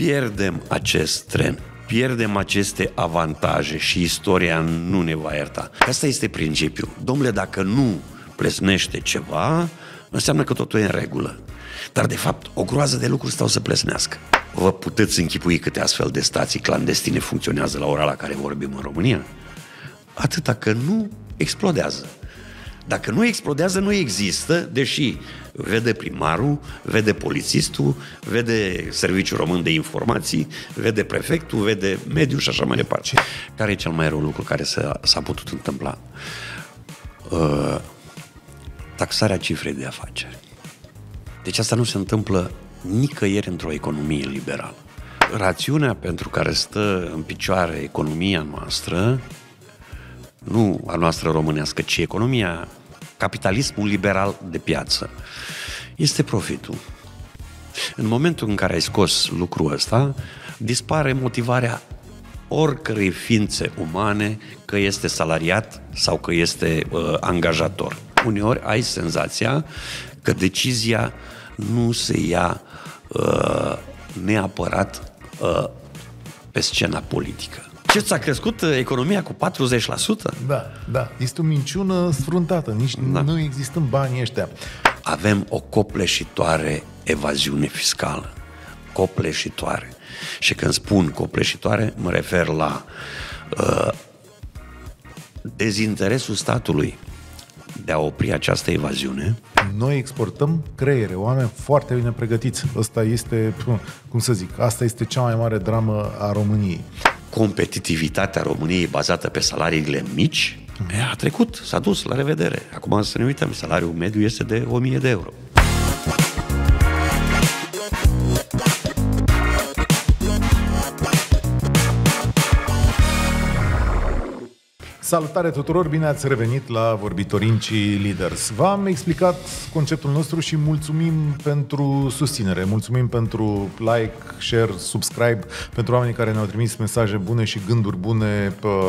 pierdem acest tren, pierdem aceste avantaje și istoria nu ne va ierta. Asta este principiul. Domnule, dacă nu plesnește ceva, înseamnă că totul e în regulă. Dar, de fapt, o groază de lucruri stau să plesnească. Vă puteți închipui câte astfel de stații clandestine funcționează la ora la care vorbim în România? Atâta că nu explodează. Dacă nu explodează, nu există, deși vede primarul, vede polițistul, vede Serviciul Român de Informații, vede prefectul, vede mediul și așa mai departe. Care e cel mai rău lucru care s-a putut întâmpla? Taxarea cifrei de afaceri. Deci asta nu se întâmplă nicăieri într-o economie liberală. Rațiunea pentru care stă în picioare economia noastră, nu a noastră românească, ci economia, capitalismul liberal de piață, este profitul. În momentul în care ai scos lucrul ăsta, dispare motivarea oricărei ființe umane, că este salariat sau că este angajator. Uneori ai senzația că decizia nu se ia neapărat pe scena politică. Ce ți-a crescut economia cu 40%? Da. Este o minciună sfruntată. Nici nu există banii ăștia. Avem o copleșitoare evaziune fiscală. Copleșitoare. Și când spun copleșitoare, mă refer la dezinteresul statului de a opri această evaziune. Noi exportăm creiere, oameni foarte bine pregătiți. Asta este, asta este cea mai mare dramă a României. Competitivitatea României bazată pe salariile mici a trecut, s-a dus, la revedere. Acum să ne uităm, salariul mediu este de 1000 de euro. Salutare tuturor, bine ați revenit la Vorbitorinci Leaders. V-am explicat conceptul nostru și mulțumim pentru susținere, mulțumim pentru like, share, subscribe, pentru oamenii care ne-au trimis mesaje bune și gânduri bune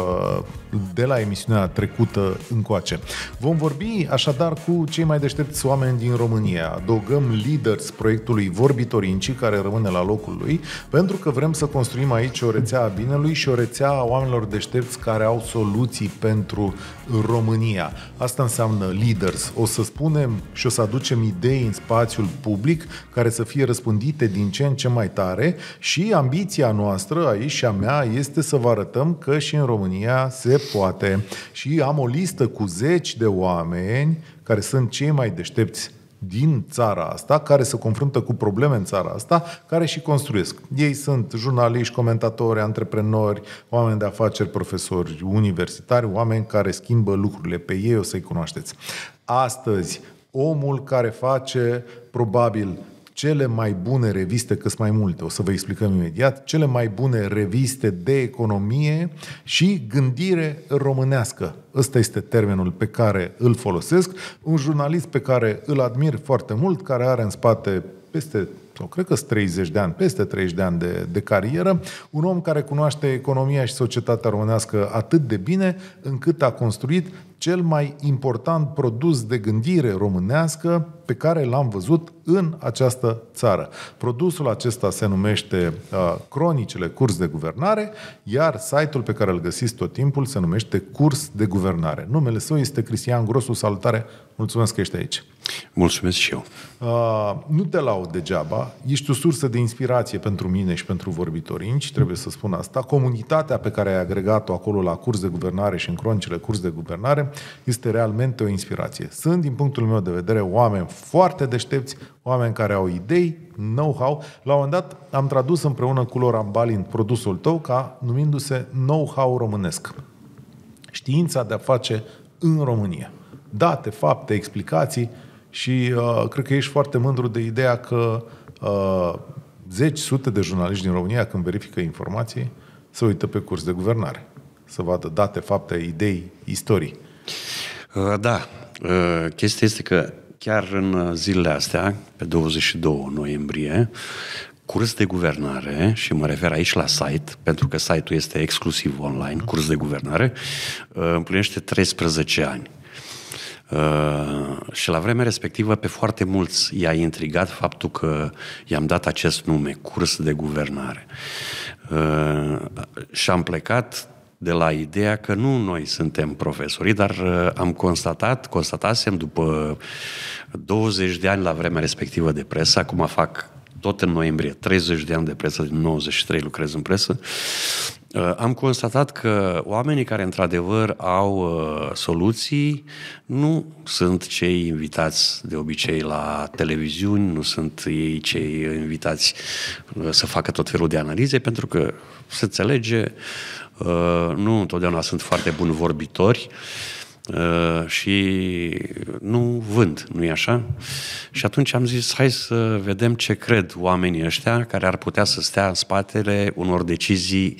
de la emisiunea trecută încoace. Vom vorbi așadar cu cei mai deștepți oameni din România. Adăugăm Leaders proiectului Vorbitorinci, care rămâne la locul lui, pentru că vrem să construim aici o rețea a binelui și o rețea a oamenilor deștepți care au soluții pentru România. Asta înseamnă Leaders. O să spunem și o să aducem idei în spațiul public care să fie răspândite din ce în ce mai tare și ambiția noastră aici și a mea este să vă arătăm că și în România se poate. Și am o listă cu 10 de oameni care sunt cei mai deștepți din țara asta, care se confruntă cu probleme în țara asta, care și construiesc. Ei sunt jurnaliști, comentatori, antreprenori, oameni de afaceri, profesori universitari, oameni care schimbă lucrurile. Pe ei o să-i cunoașteți. Astăzi, omul care face probabil cele mai bune reviste, că sunt mai multe, o să vă explicăm imediat, cele mai bune reviste de economie și gândire românească. Ăsta este termenul pe care îl folosesc. Un jurnalist pe care îl admir foarte mult, care are în spate cred că sunt 30 de ani, peste 30 de ani de carieră, un om care cunoaște economia și societatea românească atât de bine, încât a construit cel mai important produs de gândire românească pe care l-am văzut în această țară. Produsul acesta se numește Cronicile Curs de Guvernare, iar site-ul pe care îl găsiți tot timpul se numește Curs de Guvernare. Numele său este Cristian Grosu. Salutare! Mulțumesc că ești aici. Mulțumesc și eu. Nu te laud degeaba, ești o sursă de inspirație pentru mine și pentru Vorbitorinci, trebuie să spun asta. Comunitatea pe care ai agregat-o acolo la Curs de Guvernare și în Cronicile Curs de Guvernare este realmente o inspirație. Sunt, din punctul meu de vedere, oameni foarte deștepți, oameni care au idei, know-how. La un moment dat am tradus împreună cu Loran Balin produsul tău ca numindu-se know-how românesc. Știința de a face în România. Date, fapte, explicații și cred că ești foarte mândru de ideea că zeci, sute de jurnaliști din România, când verifică informații, se uită pe Curs de Guvernare. Să vadă date, fapte, idei, istorii. Da. Chestia este că chiar în zilele astea, pe 22 noiembrie, Curs de Guvernare, și mă refer aici la site, pentru că site-ul este exclusiv online, Curs de Guvernare, împlinește 13 ani. Și la vremea respectivă pe foarte mulți i-a intrigat faptul că i-am dat acest nume, curs de guvernare. Și am plecat de la ideea că nu noi suntem profesori, dar constatasem după 20 de ani la vremea respectivă de presă, acum fac tot în noiembrie 30 de ani de presă, din 93 lucrez în presă, am constatat că oamenii care într-adevăr au soluții nu sunt cei invitați de obicei la televiziuni, nu sunt ei cei invitați să facă tot felul de analize, pentru că se înțelege, nu întotdeauna sunt foarte buni vorbitori și nu vând, nu-i așa? Și atunci am zis, hai să vedem ce cred oamenii ăștia care ar putea să stea în spatele unor decizii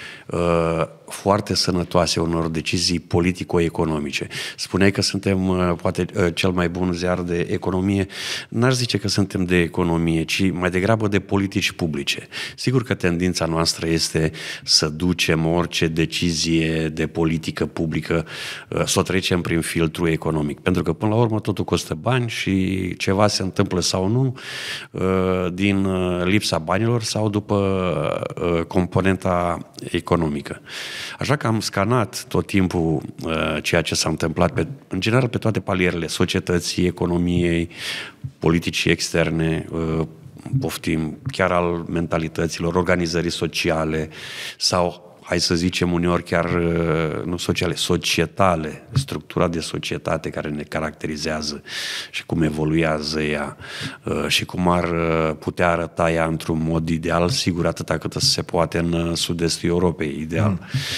foarte sănătoase, unor decizii politico-economice. Spuneai că suntem poate cel mai bun ziar de economie. N-aș zice că suntem de economie, ci mai degrabă de politici publice. Sigur că tendința noastră este să ducem orice decizie de politică publică, să o trecem prin filtru economic. Pentru că până la urmă totul costă bani și ceva se întâmplă sau nu din lipsa banilor sau după componenta economică. Așa că am scanat tot timpul ceea ce s-a întâmplat în general pe toate palierele societății, economiei, politicii externe, poftim, chiar al mentalităților, organizării sociale sau, hai să zicem uneori chiar nu sociale, societale, structura de societate care ne caracterizează și cum evoluează ea și cum ar putea arăta ea într-un mod ideal, sigur atâta cât se poate în sud-estul Europei, ideal,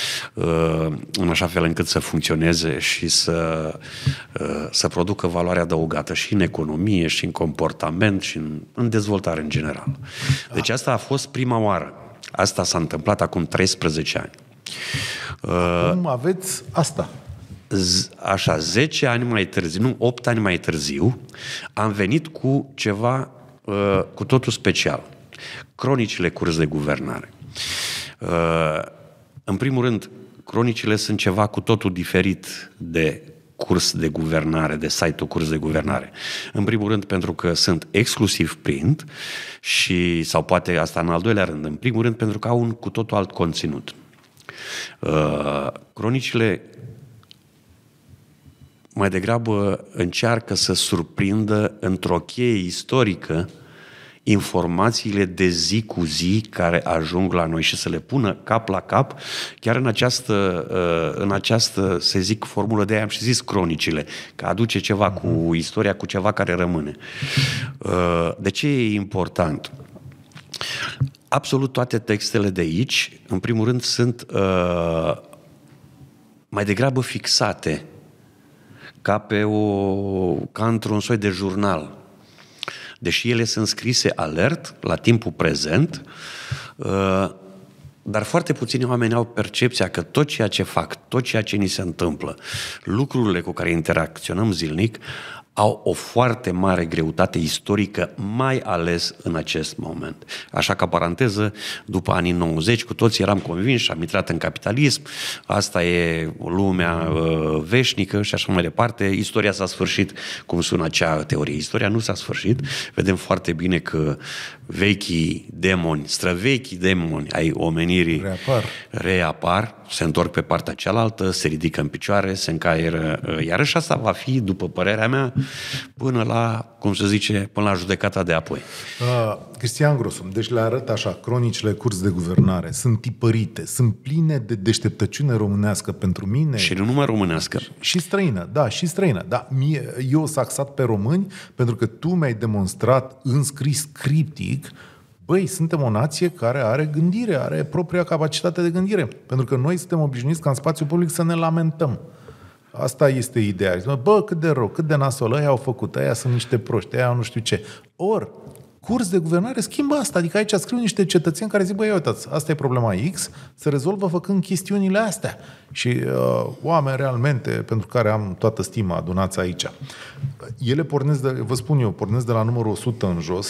în așa fel încât să funcționeze și să producă valoare adăugată și în economie, și în comportament, și în dezvoltare în general. Deci asta a fost prima oară. Asta s-a întâmplat acum 13 ani. Acum aveți asta. Așa, 10 ani mai târziu, nu, 8 ani mai târziu, am venit cu ceva cu totul special. Cronicile curs de guvernare. În primul rând, cronicile sunt ceva cu totul diferit de curs de guvernare, de site-ul curs de guvernare. În primul rând pentru că sunt exclusiv print și, sau poate asta în al doilea rând, în primul rând pentru că au un cu totul alt conținut. Cronicile mai degrabă încearcă să surprindă într-o cheie istorică informațiile de zi cu zi care ajung la noi și să le pună cap la cap, chiar în această, să zic, formulă de aia am și zis cronicile, că aduce ceva cu istoria, cu ceva care rămâne. De ce e important? Absolut toate textele de aici, în primul rând, sunt mai degrabă fixate ca într-un soi de jurnal. Deși ele sunt scrise alert, la timpul prezent, dar foarte puțini oameni au percepția că tot ceea ce fac, tot ceea ce ni se întâmplă, lucrurile cu care interacționăm zilnic, au o foarte mare greutate istorică, mai ales în acest moment. Așa ca paranteză, după anii 90, cu toții eram convinși, am intrat în capitalism, asta e lumea veșnică și așa mai departe. Istoria s-a sfârșit, cum sună acea teorie. Istoria nu s-a sfârșit. Vedem foarte bine că vechii demoni, străvechii demoni ai omenirii reapar, se întorc pe partea cealaltă, se ridică în picioare, se încaieră. Iarăși asta va fi, după părerea mea, până la, cum se zice, până la judecata de apoi. Cristian Grosu, deci le arăt așa, cronicile curs de guvernare, sunt tipărite, sunt pline de deșteptăciune românească pentru mine. Și nu numai românească. Și străină, da, și străină. Da, eu s-a axat pe români, pentru că tu mi-ai demonstrat înscris criptic, băi, suntem o nație care are gândire, are propria capacitate de gândire. Pentru că noi suntem obișnuiți ca în spațiu public să ne lamentăm. Asta este ideea. Bă, cât de rău, cât de nasol, ăia au făcut, ăia sunt niște proști, ăia nu știu ce. Ori, curs de guvernare schimbă asta. Adică aici scriu niște cetățeni care zic, băi, uitați, asta e problema X, se rezolvă făcând chestiunile astea. Și oameni realmente, pentru care am toată stima adunați aici. Ele pornesc, vă spun eu, pornesc de la numărul 100 în jos,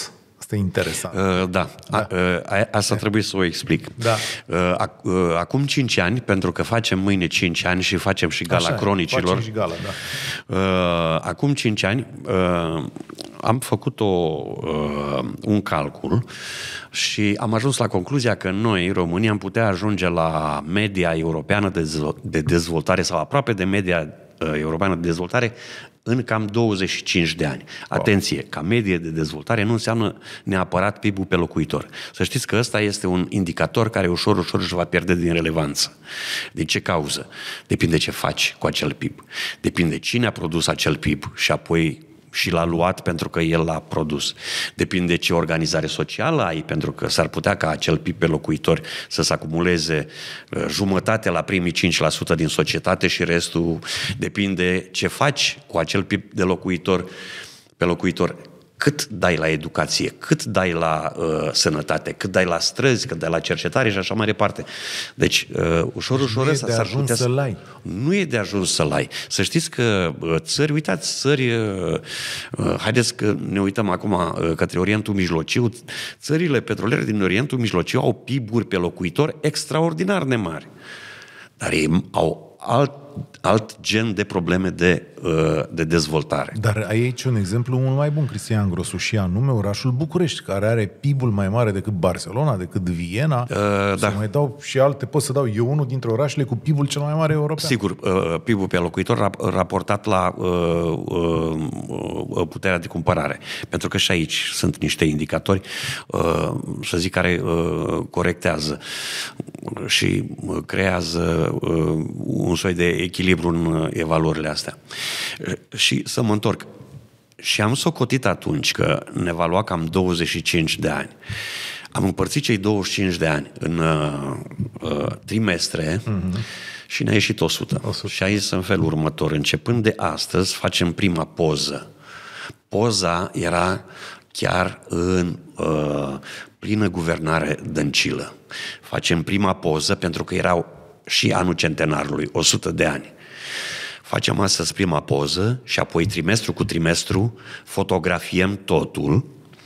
Asta e interesant. Asta trebuie să o explic. Da. Acum 5 ani, pentru că facem mâine 5 ani și facem și Gala Cronicilor. Facem și gala, da. Acum 5 ani am făcut un calcul și am ajuns la concluzia că noi, România, am putea ajunge la media europeană de dezvoltare sau aproape de media europeană de dezvoltare în cam 25 de ani. Atenție, ca medie de dezvoltare nu înseamnă neapărat PIB-ul pe locuitor. Să știți că ăsta este un indicator care ușor își va pierde din relevanță. De ce cauză? Depinde ce faci cu acel PIB. Depinde cine a produs acel PIB și apoi și l-a luat pentru că el l-a produs. Depinde ce organizare socială ai, pentru că s-ar putea ca acel PIB pe locuitor să se acumuleze jumătate la primii 5% din societate și restul depinde ce faci cu acel PIB de locuitor pe locuitor. Cât dai la educație, cât dai la sănătate, cât dai la străzi, cât dai la cercetare și așa mai departe. Deci, ușor ăsta s-ar putea să-l ai. Nu e de ajuns să-l ai. Să știți că haideți că ne uităm acum către Orientul Mijlociu, țările petroliere din Orientul Mijlociu au PIB-uri pe locuitor extraordinar de mari. Dar ei au alt gen de probleme de dezvoltare. Dar aici un exemplu mult mai bun, Cristian Grosu, și anume orașul București, care are PIB-ul mai mare decât Barcelona, decât Viena. Să mai dau și alte, pot să dau eu unul dintre orașele cu PIB-ul cel mai mare european. Sigur, PIB-ul pe locuitor raportat la puterea de cumpărare. Pentru că și aici sunt niște indicatori, să zic, care corectează și creează un soi de echilibru în evaluările astea. Și să mă întorc. Și am socotit atunci că ne va lua cam 25 de ani. Am împărțit cei 25 de ani în trimestre și ne-a ieșit 100. Și aici în felul următor. Începând de astăzi facem prima poză. Poza era chiar în plină guvernare Dăncilă. Facem prima poză pentru că erau și anul centenarului, 100 de ani. Facem astăzi prima poză și apoi trimestru cu trimestru fotografiem totul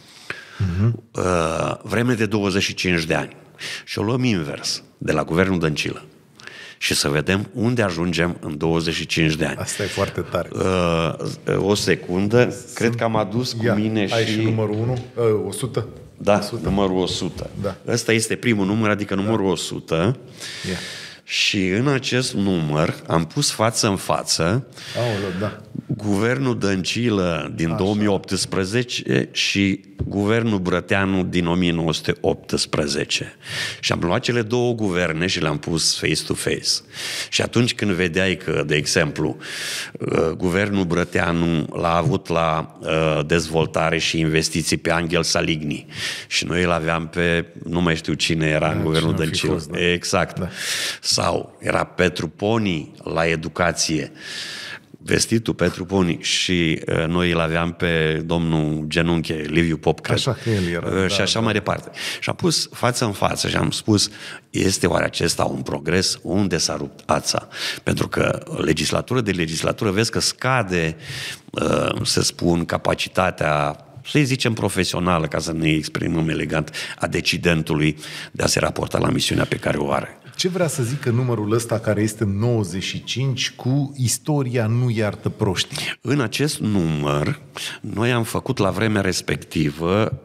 vreme de 25 de ani. Și o luăm invers, de la guvernul Dăncilă. Și să vedem unde ajungem în 25 de ani. Asta e foarte tare. O secundă, cred că am adus cu mine ai și numărul 1, 100. Da, 100. Numărul 100. Da. Ăsta este primul număr, adică numărul 100. Yeah. Și în acest număr am pus față în față guvernul Dăncilă din 2018 și guvernul Brăteanu din 1918. Și am luat cele două guverne și le-am pus face-to-face. Și atunci când vedeai că, de exemplu, guvernul Brăteanu l-a avut la dezvoltare și investiții pe Angel Saligny și noi îl aveam pe, nu mai știu cine era în guvernul Dăncilă. Exact. Da. Sau era Petru Poni la educație, vestitul Petru Poni, și noi îl aveam pe domnul genunche Liviu Pop, cred. Așa că el era. Și așa mai departe. Și am pus față în față și am spus, este oare acesta un progres? Unde s-a rupt ața? Pentru că legislatură de legislatură vezi că scade, să spun, capacitatea, să-i zicem profesională, ca să ne exprimăm elegant, a decidentului de a se raporta la misiunea pe care o are. Ce vrea să zică numărul ăsta care este 95 cu istoria nu iartă proștii? În acest număr, noi am făcut la vremea respectivă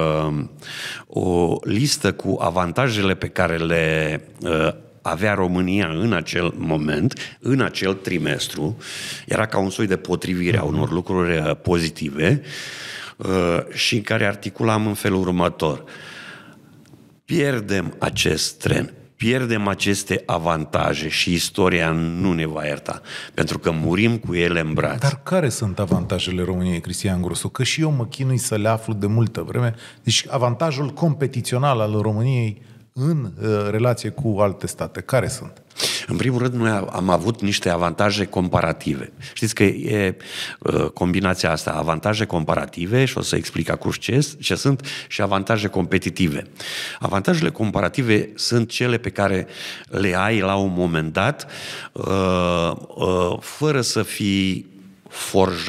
o listă cu avantajele pe care le avea România în acel moment, în acel trimestru. Era ca un soi de potrivire a unor lucruri pozitive și în care articulam în felul următor. Pierdem acest tren, pierdem aceste avantaje și istoria nu ne va ierta, pentru că murim cu ele în brațe. Dar care sunt avantajele României, Cristian Grosu? Că și eu mă chinui să le aflu de multă vreme. Deci avantajul competițional al României în relație cu alte state, care sunt? În primul rând, noi am avut niște avantaje comparative. Știți că e combinația asta, avantaje comparative, și o să explic acum ce sunt, și avantaje competitive. Avantajele comparative sunt cele pe care le ai la un moment dat, fără să fii forjat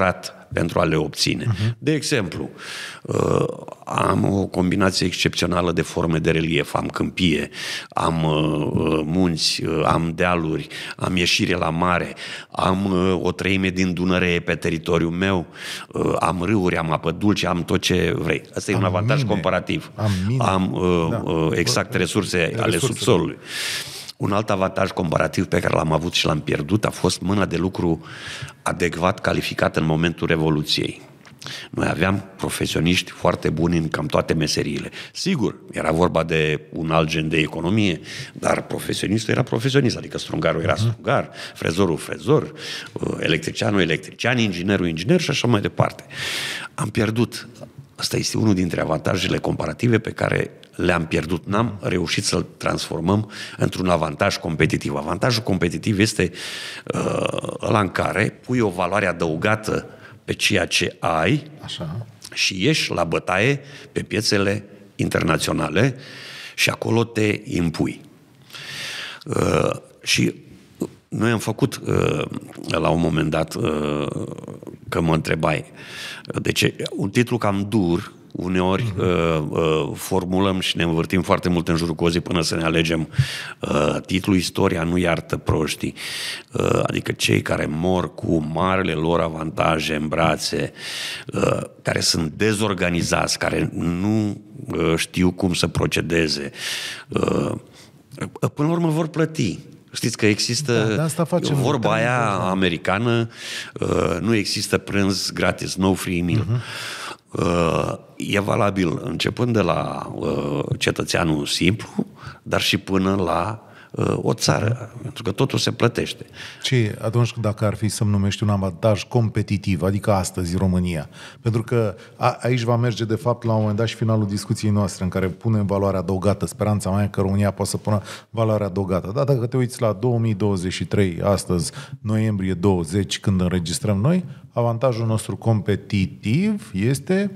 pentru a le obține. De exemplu, am o combinație excepțională de forme de relief, am câmpie, am munți, am dealuri, am ieșire la mare, am o treime din Dunăre pe teritoriul meu, am râuri, am apă dulce, am tot ce vrei. Asta e un avantaj comparativ. Am exact resurse ale subsolului. Un alt avantaj comparativ pe care l-am avut și l-am pierdut a fost mâna de lucru adecvat calificată în momentul Revoluției. Noi aveam profesioniști foarte buni în cam toate meseriile. Sigur, era vorba de un alt gen de economie, dar profesionistul era profesionist, adică strungarul era strungar, frezorul frezor, electricianul electrician, inginerul inginer și așa mai departe. Am pierdut. Asta este unul dintre avantajele comparative pe care le-am pierdut. N-am reușit să-l transformăm într-un avantaj competitiv. Avantajul competitiv este ăla în care pui o valoare adăugată pe ceea ce ai. Așa. Și ieși la bătaie pe piețele internaționale și acolo te impui. Și noi am făcut la un moment dat, că mă întrebai, deci un titlu cam dur, uneori formulăm și ne învârtim foarte mult în jurul cozii până să ne alegem titlul Istoria nu iartă proștii, adică cei care mor cu marele lor avantaje în brațe, care sunt dezorganizați, care nu știu cum să procedeze, până la urmă vor plăti. Știți că există vorba aia americană, nu există prânz gratis, no free meal. E valabil începând de la cetățeanul simplu, dar și până la o țară, pentru că totul se plătește. Ce atunci dacă ar fi să-mi numești un avantaj competitiv, adică astăzi România? Pentru că aici va merge de fapt la un moment dat și finalul discuției noastre în care punem valoarea adăugată. Speranța mea e că România poate să pună valoarea adăugată. Dar dacă te uiți la 2023, astăzi, noiembrie 20, când înregistrăm noi, avantajul nostru competitiv este...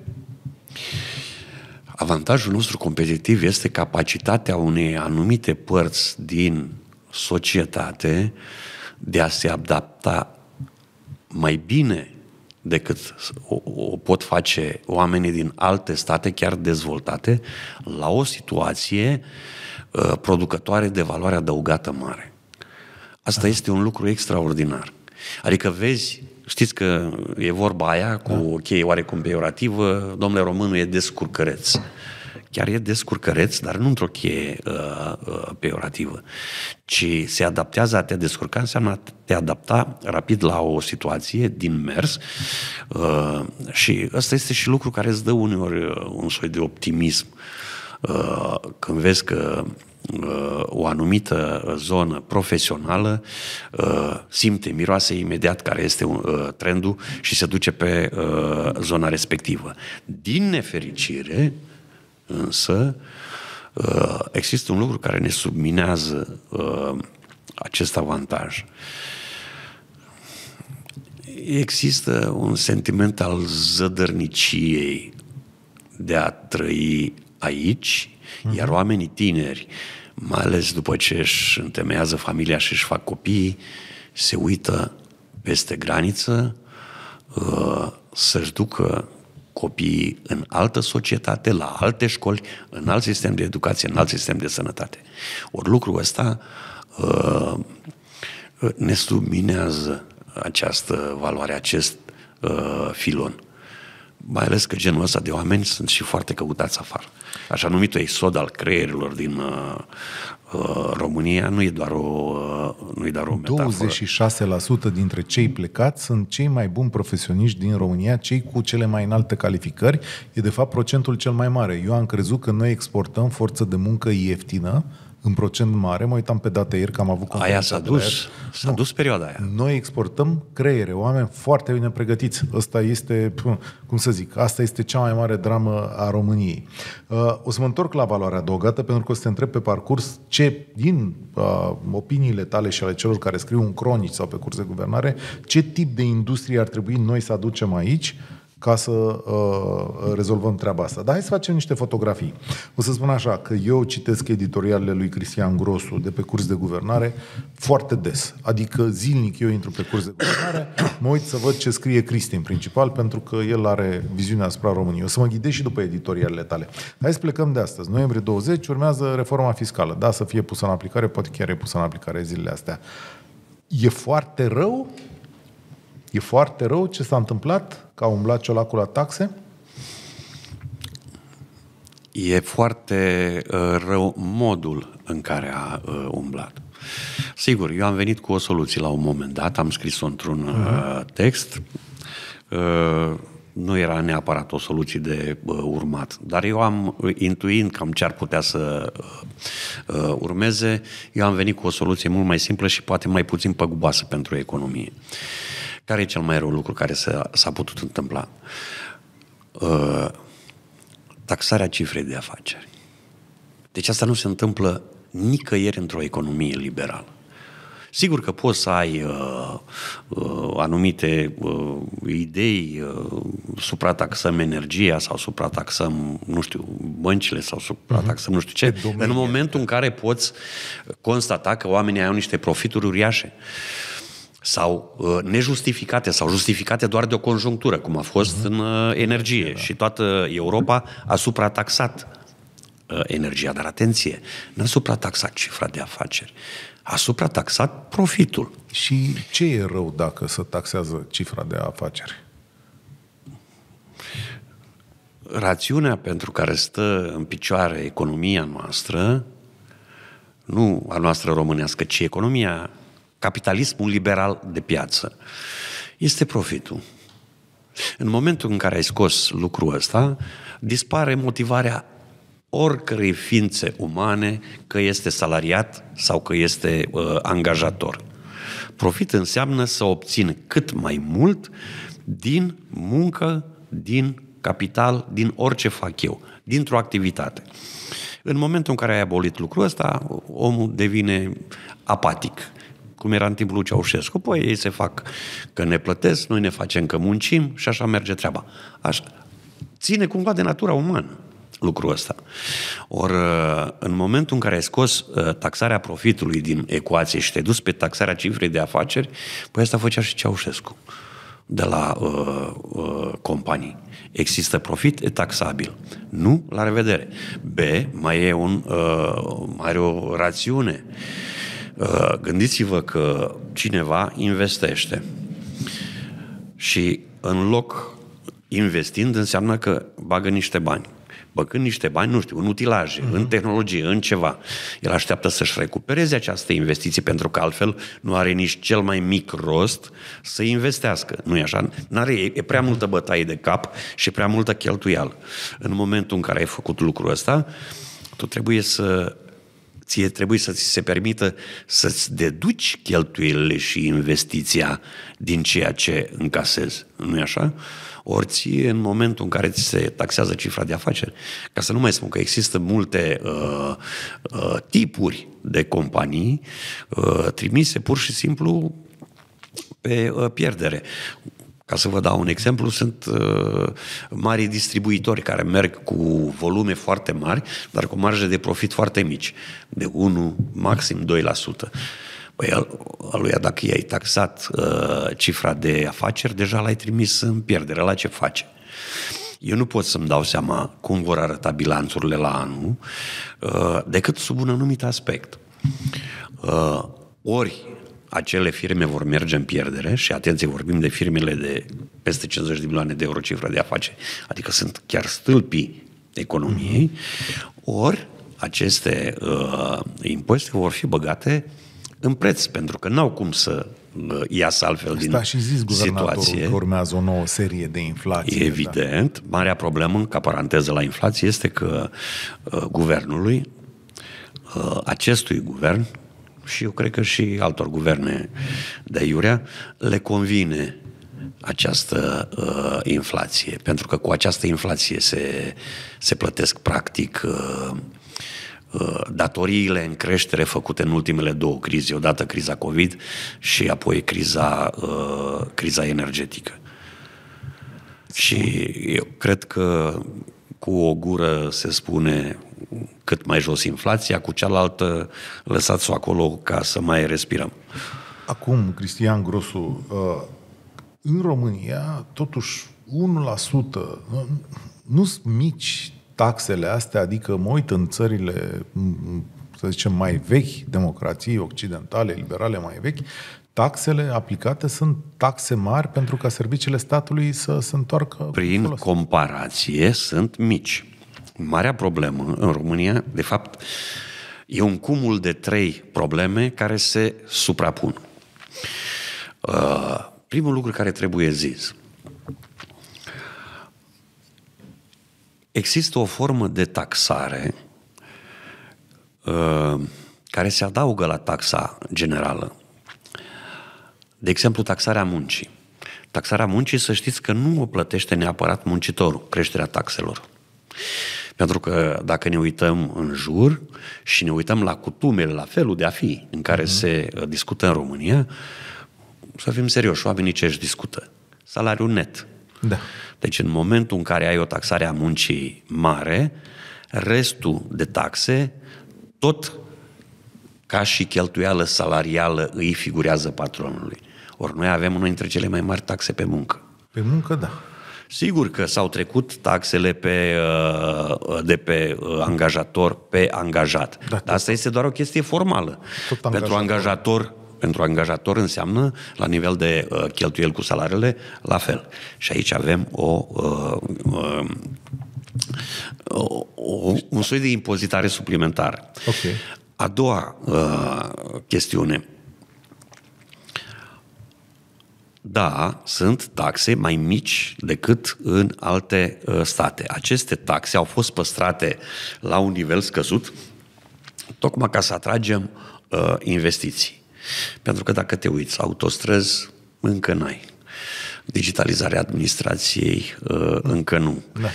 Avantajul nostru competitiv este capacitatea unei anumite părți din societate de a se adapta mai bine decât o pot face oamenii din alte state, chiar dezvoltate, la o situație producătoare de valoare adăugată mare. Asta este un lucru extraordinar. Adică vezi, știți că e vorba aia cu o cheie oarecum peiorativă, domnule, românul e descurcăreț. Chiar e descurcăreț, dar nu într-o cheie peiorativă, ci se adaptează. A te descurca înseamnă a te adapta rapid la o situație din mers, și ăsta este și lucru care îți dă uneori un soi de optimism. Când vezi că o anumită zonă profesională simte, miroase imediat care este trendul și se duce pe zona respectivă. Din nefericire, însă, există un lucru care ne subminează acest avantaj. Există un sentiment al zădărniciei de a trăi aici, iar oamenii tineri, mai ales după ce își întemeiază familia și își fac copii, se uită peste graniță să-și ducă copiii în altă societate, la alte școli, în alt sistem de educație, în alt sistem de sănătate. Ori lucrul ăsta ne subminează această valoare, acest filon. Mai ales că genul ăsta de oameni sunt și foarte căutați afară. Așa numitul exod al creierilor din România nu e doar o metaforă. 26% dintre cei plecați sunt cei mai buni profesioniști din România, cei cu cele mai înalte calificări. E de fapt procentul cel mai mare. Eu am crezut că noi exportăm forță de muncă ieftină, în procent mare. Mă uitam pe date ieri că am avut... Aia s-a dus perioada aia. Noi exportăm creiere, oameni foarte bine pregătiți. Asta este, cum să zic, asta este cea mai mare dramă a României. O să mă întorc la valoarea adăugată, pentru că o să te întreb pe parcurs ce, din opiniile tale și ale celor care scriu în cronici sau pe curs de guvernare, ce tip de industrie ar trebui noi să aducem aici ca să rezolvăm treaba asta. Dar hai să facem niște fotografii. O să spun așa, că eu citesc editorialele lui Cristian Grosu de pe curs de guvernare foarte des. Adică zilnic eu intru pe curs de guvernare, mă uit să văd ce scrie Cristi în principal, pentru că el are viziunea asupra României. O să mă ghidez și după editorialele tale. Hai să plecăm de astăzi. Noiembrie 20 urmează reforma fiscală. Da, să fie pusă în aplicare, poate chiar e pusă în aplicare zilele astea. E foarte rău? E foarte rău ce s-a întâmplat? Că a umblat Ciolacul la taxe? E foarte rău modul în care a umblat. Sigur, eu am venit cu o soluție la un moment dat, am scris-o într-un text. Nu era neapărat o soluție de urmat, dar eu am, intuind cam ce ar putea să urmeze, eu am venit cu o soluție mult mai simplă și poate mai puțin păguboasă pentru economie. Care e cel mai rău lucru care s-a putut întâmpla? Taxarea cifrei de afaceri. Deci asta nu se întâmplă nicăieri într-o economie liberală. Sigur că poți să ai anumite idei, suprataxăm energia sau suprataxăm, nu știu, băncile sau suprataxăm nu știu ce, în momentul în care poți constata că oamenii au niște profituri uriașe sau nejustificate sau justificate doar de o conjunctură, cum a fost în energie. Și toată Europa a suprataxat energia. Dar atenție, n-a suprataxat cifra de afaceri, a suprataxat profitul. Și ce e rău dacă se taxează cifra de afaceri? Rațiunea pentru care stă în picioare economia noastră, nu a noastră românească, ci economia, capitalismul liberal de piață, este profitul. În momentul în care ai scos lucrul ăsta, dispare motivarea oricărei ființe umane, că este salariat sau că este angajator. Profit înseamnă să obțin cât mai mult din muncă, din capital, din orice fac eu, dintr-o activitate. În momentul în care ai abolit lucrul ăsta, omul devine apatic, cum era în timpul lui Ceaușescu. Păi ei se fac că ne plătesc, noi ne facem că muncim și așa merge treaba. Așa. Ține cumva de natura umană lucrul ăsta. Ori în momentul în care ai scos taxarea profitului din ecuație și te-ai dus pe taxarea cifrei de afaceri, păi asta făcea și Ceaușescu de la companii. Există profit, e taxabil. Nu? La revedere. B, mai are o rațiune. Gândiți-vă că cineva investește și în loc investind înseamnă că bagă niște bani. Băgând niște bani, nu știu, în utilaje, în tehnologie, în ceva. El așteaptă să-și recupereze această investiție, pentru că altfel nu are nici cel mai mic rost să investească. Nu e așa? E prea multă bătaie de cap și prea multă cheltuială. În momentul în care ai făcut lucrul ăsta, tu ție trebuie să ți se permită să-ți deduci cheltuielile și investiția din ceea ce încasezi. Nu e așa? Ori ție, în momentul în care ți se taxează cifra de afaceri, ca să nu mai spun că există multe tipuri de companii trimise pur și simplu pe pierdere. Ca să vă dau un exemplu, sunt mari distribuitori care merg cu volume foarte mari, dar cu marje de profit foarte mici, de 1, maxim 2%. Păi aluia, dacă i-ai taxat cifra de afaceri, deja l-ai trimis în pierdere. La ce face? Eu nu pot să-mi dau seama cum vor arăta bilanțurile la anul, decât sub un anumit aspect. Ori acele firme vor merge în pierdere și, atenție, vorbim de firmele de peste 50 de milioane de euro cifră de afaceri, adică sunt chiar stâlpii economiei, ori aceste impozite vor fi băgate în preț, pentru că n-au cum să iasă altfel din și zis situație. Că urmează o nouă serie de inflație. Evident. Da. Marea problemă, ca paranteză la inflație, este că guvernului, acestui guvern, și eu cred că și altor guverne de aiurea, le convine această inflație, pentru că cu această inflație se plătesc practic datoriile în creștere făcute în ultimele două crize, odată criza COVID și apoi criza energetică. Și eu cred că cu o gură se spune cât mai jos inflația, cu cealaltă lăsați-o acolo ca să mai respirăm. Acum, Cristian Grosu, în România, totuși 1%, nu sunt mici taxele astea, adică mă uit în țările, să zicem, mai vechi, democrații occidentale, liberale mai vechi, taxele aplicate sunt taxe mari pentru ca serviciile statului să se întoarcă. Prin comparație sunt mici. Marea problemă în România, de fapt, e un cumul de 3 probleme care se suprapun. Primul lucru care trebuie zis. Există o formă de taxare care se adaugă la taxa generală. De exemplu, taxarea muncii. Taxarea muncii, să știți că nu o plătește neapărat muncitorul, creșterea taxelor. Pentru că dacă ne uităm în jur și ne uităm la cutumele, la felul de a fi în care se discută în România, să fim serioși, oamenii ce își discută? Salariul net. Da. Deci în momentul în care ai o taxare a muncii mare, restul de taxe, tot ca și cheltuială salarială îi figurează patronului. Ori noi avem una dintre cele mai mari taxe pe muncă. Pe muncă, da. Sigur că s-au trecut taxele de pe angajator pe angajat. Da, dar asta este doar o chestie formală. Pentru angajator înseamnă, la nivel de cheltuieli cu salariile, la fel. Și aici avem un soi de impozitare suplimentară. Okay. A doua chestiune. Da, sunt taxe mai mici decât în alte state. Aceste taxe au fost păstrate la un nivel scăzut tocmai ca să atragem investiții. Pentru că dacă te uiți, autostrăzi încă n-ai. Digitalizarea administrației încă nu. Da.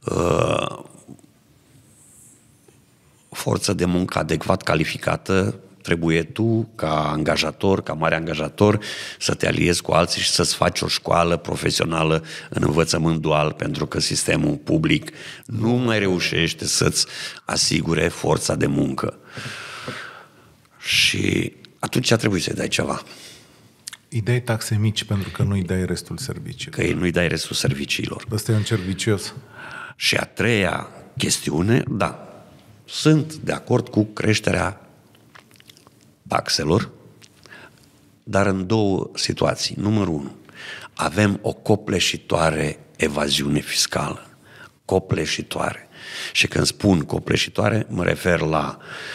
Forță de muncă adecvat calificată, trebuie tu, ca angajator, ca mare angajator, să te aliezi cu alții și să-ți faci o școală profesională în învățământ dual, pentru că sistemul public nu mai reușește să-ți asigure forța de muncă. Și atunci trebuie să-i dai ceva. Îi dai taxe mici pentru că nu-i dai restul serviciilor. Că nu-i dai restul serviciilor. Ăsta e un cerc vicios. Și a treia chestiune, da, sunt de acord cu creșterea taxelor, dar în două situații. Numărul 1, avem o copleșitoare evaziune fiscală. Copleșitoare. Și când spun copleșitoare, mă refer la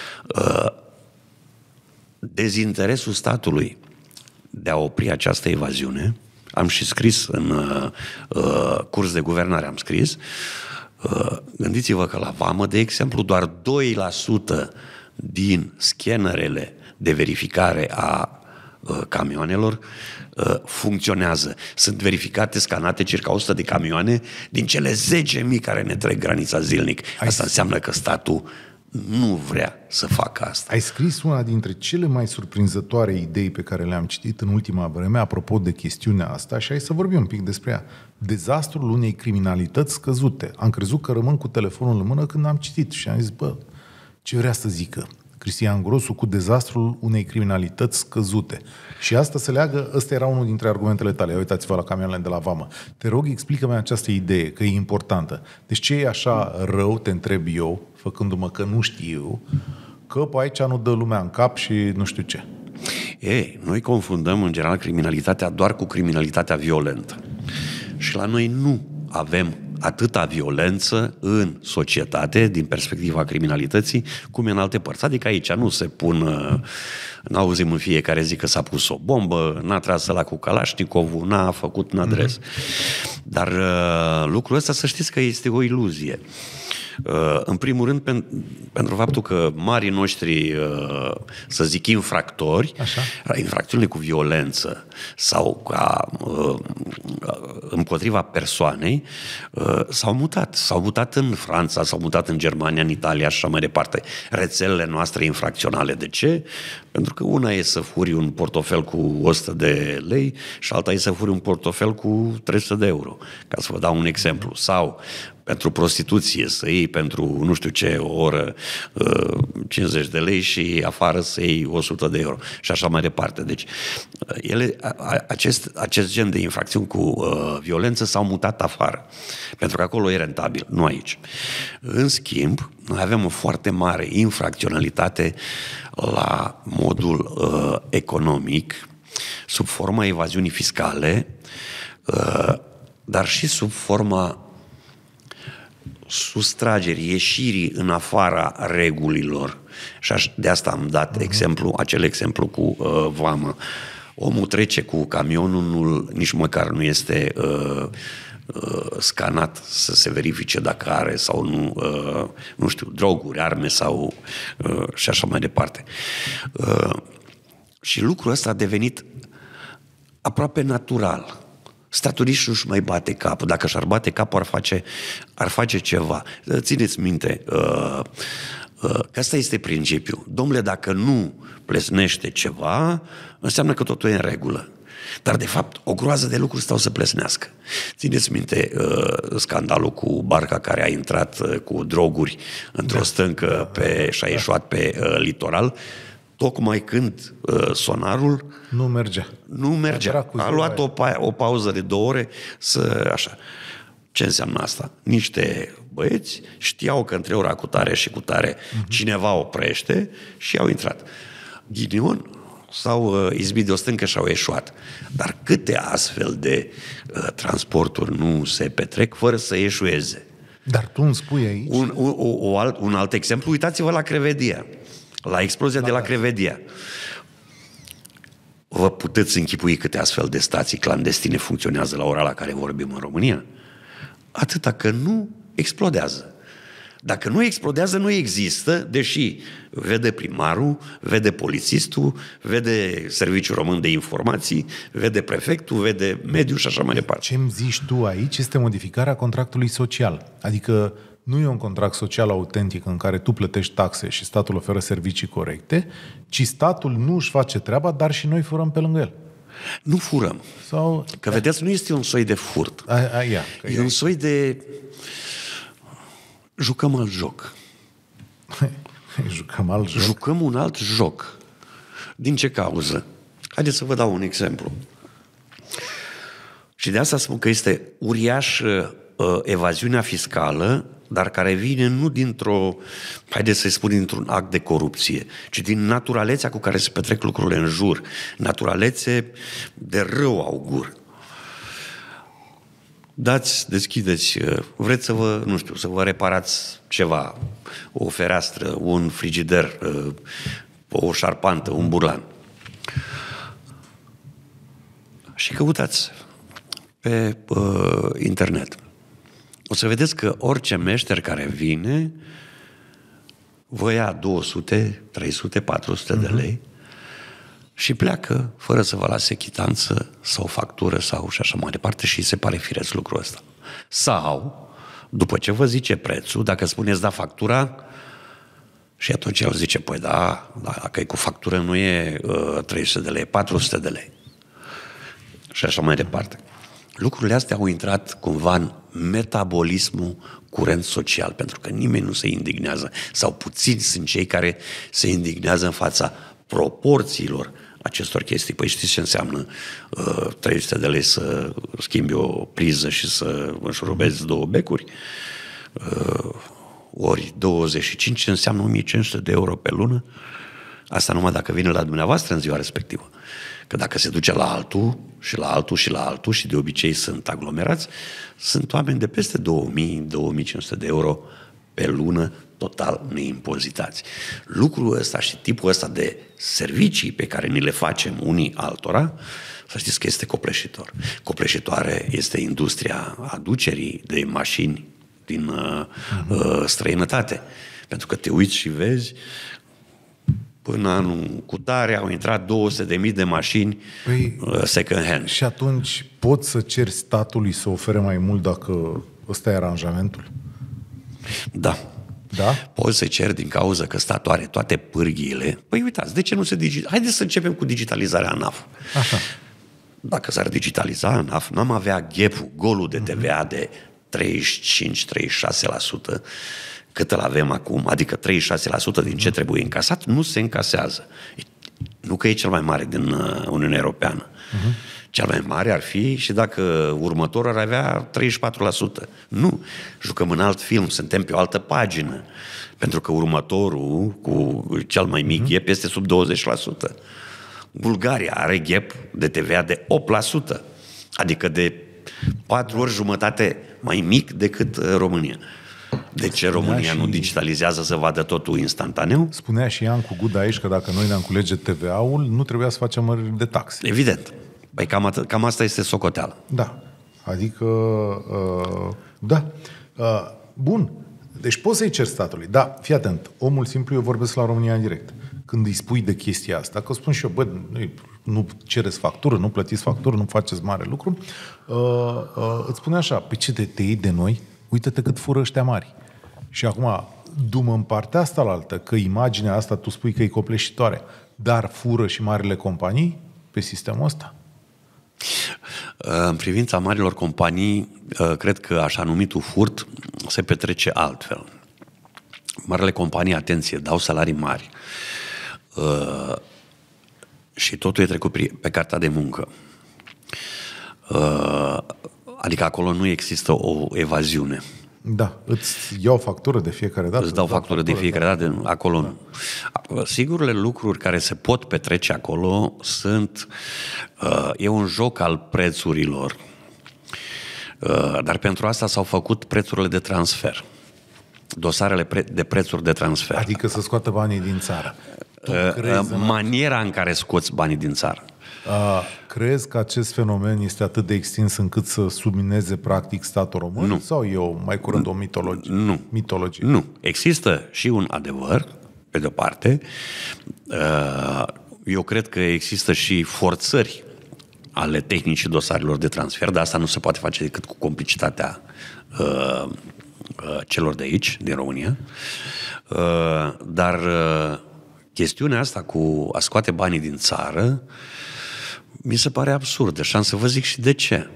dezinteresul statului de a opri această evaziune. Am și scris în curs de guvernare, am scris. Gândiți-vă că la vamă, de exemplu, doar 2% din scannerele de verificare a camioanelor funcționează. Sunt verificate, scanate circa 100 de camioane din cele 10.000 care ne trec granița zilnic. Asta înseamnă că statul nu vrea să facă asta. Ai scris una dintre cele mai surprinzătoare idei pe care le-am citit în ultima vreme, apropo de chestiunea asta, și hai să vorbim un pic despre ea. Dezastrul unei criminalități scăzute. Am crezut că rămân cu telefonul în mână când am citit și am zis, ce vrea să zică Cristian Grosu cu dezastrul unei criminalități scăzute. Și asta se leagă, ăsta era unul dintre argumentele tale. Uitați-vă la camioanele de la vamă. Te rog, explică-mi această idee, că e importantă. Deci ce e așa rău, te întreb eu, făcându-mă că nu știu, că pe aici nu dă lumea în cap și nu știu ce. Noi confundăm în general criminalitatea doar cu criminalitatea violentă. Și la noi nu avem atâta violență în societate, din perspectiva criminalității, cum e în alte părți. Adică aici nu se pun, n-auzim în fiecare zi că s-a pus o bombă, n-a tras ăla cu Kalashnikovul, n-a făcut un adres. Dar lucrul ăsta, să știți că este o iluzie. În primul rând, pentru faptul că marii noștri, să zic, infractori, infracțiunile cu violență sau împotriva persoanei, s-au mutat. S-au mutat în Franța, s-au mutat în Germania, în Italia și așa mai departe. Rețelele noastre infracționale. De ce? Pentru că una e să furi un portofel cu 100 de lei și alta e să furi un portofel cu 300 de euro. Ca să vă dau un exemplu. Sau pentru prostituție, să iei pentru nu știu ce o oră 50 de lei și afară să iei 100 de euro și așa mai departe. Deci acest gen de infracțiuni cu violență s-au mutat afară, pentru că acolo e rentabil, nu aici. În schimb, noi avem o foarte mare infracționalitate la modul economic, sub forma evaziunii fiscale, dar și sub forma sustragerii, ieșirii în afara regulilor. Și de asta am dat acel exemplu cu vamă. Omul trece cu camionul, nici măcar nu este scanat să se verifice dacă are sau nu, nu știu, droguri, arme sau și așa mai departe. Și lucrul ăsta a devenit aproape natural. Statul nici nu-și mai bate capul. Dacă și-ar bate capul, ar face ceva. Țineți minte că asta este principiul. Dom'le, dacă nu plesnește ceva, înseamnă că totul e în regulă. Dar, de fapt, o groază de lucruri stau să plesnească. Țineți minte scandalul cu barca care a intrat cu droguri într-o stâncă și a ieșuat pe litoral, tocmai când sonarul nu mergea. A luat o pauză de 2 ore așa. Ce înseamnă asta? Niște băieți știau că între ora cu tare și cu tare cineva oprește și au intrat. Ghinion, s-au izbit de o stâncă și au eșuat. Dar câte astfel de transporturi nu se petrec fără să eșueze? Dar tu îmi spui aici... Un alt exemplu, uitați-vă la Crevedia. La explozia de la Crevedia. Vă puteți închipui câte astfel de stații clandestine funcționează la ora la care vorbim în România? Atâta că nu explodează. Dacă nu explodează, nu există, deși vede primarul, vede polițistul, vede Serviciul Român de Informații, vede prefectul, vede mediul și așa mai departe. Ce-mi zici tu aici este modificarea contractului social. Adică nu e un contract social autentic în care tu plătești taxe și statul oferă servicii corecte, ci statul nu își face treaba, dar și noi furăm pe lângă el. Nu furăm. Că vedeți, nu este un soi de furt. E un soi de... Jucăm alt joc. Jucăm un alt joc. Din ce cauză? Haideți să vă dau un exemplu. Și de asta spun că este uriașă evaziunea fiscală, dar care vine nu haideți să-i spun, dintr-un act de corupție, ci din naturalețea cu care se petrec lucrurile în jur. Naturalețe de rău augur. Deschideți, vreți să vă reparați ceva, o fereastră, un frigider, o șarpantă, un burlan. Și căutați pe internet. O să vedeți că orice meșter care vine vă ia 200, 300, 400 de lei și pleacă fără să vă lase chitanță sau factură sau și așa mai departe și îi se pare firesc lucrul ăsta. Sau, după ce vă zice prețul, dacă spuneți da factura, și atunci el zice, păi da, dacă e cu factură nu e 300 de lei, e 400 de lei. Și așa mai departe. Lucrurile astea au intrat cumva în metabolismul curent social, pentru că nimeni nu se indignează, sau puțini sunt cei care se indignează în fața proporțiilor acestor chestii. Păi știți ce înseamnă 300 de lei să schimbi o priză și să înșurubezi 2 becuri? Ori 25 ce înseamnă 1500 de euro pe lună? Asta numai dacă vine la dumneavoastră în ziua respectivă. Că dacă se duce la altul și la altul și la altul, și de obicei sunt aglomerați, sunt oameni de peste 2000-2500 de euro pe lună total neimpozitați. Lucrul ăsta și tipul ăsta de servicii pe care ni le facem unii altora, să știți că este copleșitor. Copleșitoare este industria aducerii de mașini din străinătate. Pentru că te uiți și vezi, până anul cutare au intrat 200.000 de mașini second hand. Și atunci poți să ceri statului să ofere mai mult dacă ăsta e aranjamentul? Da. Da? Poți să ceri din cauza că statul are toate pârghiile. Păi uitați, de ce nu se digitalizează? Haideți să începem cu digitalizarea ANAF. Așa. Dacă s-ar digitaliza ANAF, n-am avea gap-ul, golul de TVA de 35-36%, cât îl avem acum, adică 36% din ce trebuie încasat, nu se încasează. Nu că e cel mai mare din Uniunea Europeană. Cel mai mare ar fi și dacă următorul ar avea 34%. Nu. Jucăm în alt film, suntem pe o altă pagină. Pentru că următorul, cu cel mai mic gap, este sub 20%. Bulgaria are gap de TVA de 8%. Adică de 4 ori jumătate mai mic decât România. De ce România nu digitalizează să vadă totul instantaneu? Spunea și Iancu Guda aici că dacă noi ne-am culege TVA-ul, nu trebuia să facem măriri de taxe. Evident. Păi cam asta este socoteală. Da. Adică, da. Bun. Deci poți să-i ceri statului. Da, fii atent. Omul simplu, eu vorbesc la România în direct. Când îi spui de chestia asta, că spun și eu, bă, nu cereți factură, nu plătiți factură, nu faceți mare lucru, îți spune așa, pe ce te iei de noi? Uită-te cât fură ăștia mari. Și acum, du-mă în partea asta la altă, că imaginea asta tu spui că e copleșitoare, dar fură și marile companii pe sistemul ăsta? În privința marilor companii, cred că așa numitul furt se petrece altfel. Marile companii, atenție, dau salarii mari și totul e trecut pe cartea de muncă. Adică acolo nu există o evaziune. Da, îți iau factură de fiecare dată. Îți dau factură de fiecare dată, acolo nu. Sigurile lucruri care se pot petrece acolo sunt, e un joc al prețurilor, dar pentru asta s-au făcut prețurile de transfer, dosarele de prețuri de transfer. Adică să scoată banii din țară. Maniera în care scoți banii din țară. Crezi că acest fenomen este atât de extins încât să submineze practic statul român? Nu. Sau e mai curând o mitologie? Nu. Mitologie? Nu. Există și un adevăr, pe de-o parte. Eu cred că există și forțări ale tehnicii dosarelor de transfer, dar asta nu se poate face decât cu complicitatea celor de aici, din România. Dar chestiunea asta cu a scoate banii din țară mi se pare absurdă și am să vă zic și de ce.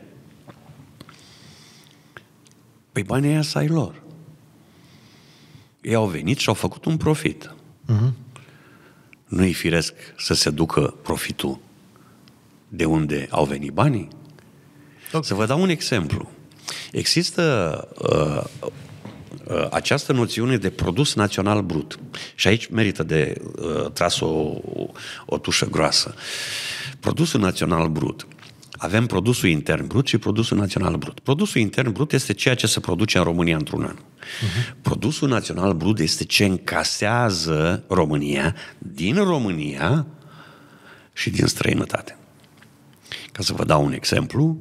Păi banii ăia să ai lor. Ei au venit și au făcut un profit. Nu-i firesc să se ducă profitul de unde au venit banii? Okay. Să vă dau un exemplu. Există această noțiune de produs național brut. Și aici merită de tras o tușă groasă. Produsul național brut. Avem produsul intern brut și produsul național brut. Produsul intern brut este ceea ce se produce în România într-un an. Produsul național brut este ce încasează România din România și din străinătate. Ca să vă dau un exemplu,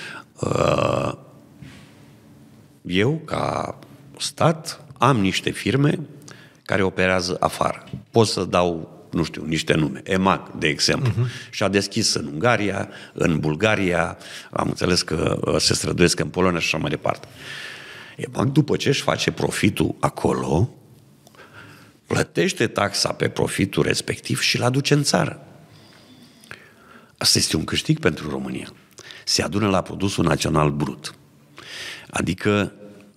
eu, ca stat, am niște firme care operează afară. Pot să dau, nu știu, niște nume. EMAG, de exemplu. Și-a deschis în Ungaria, în Bulgaria, am înțeles că se străduiesc în Polonia și așa mai departe. EMAG, după ce își face profitul acolo, plătește taxa pe profitul respectiv și îl aduce în țară. Asta este un câștig pentru România. Se adună la produsul național brut. Adică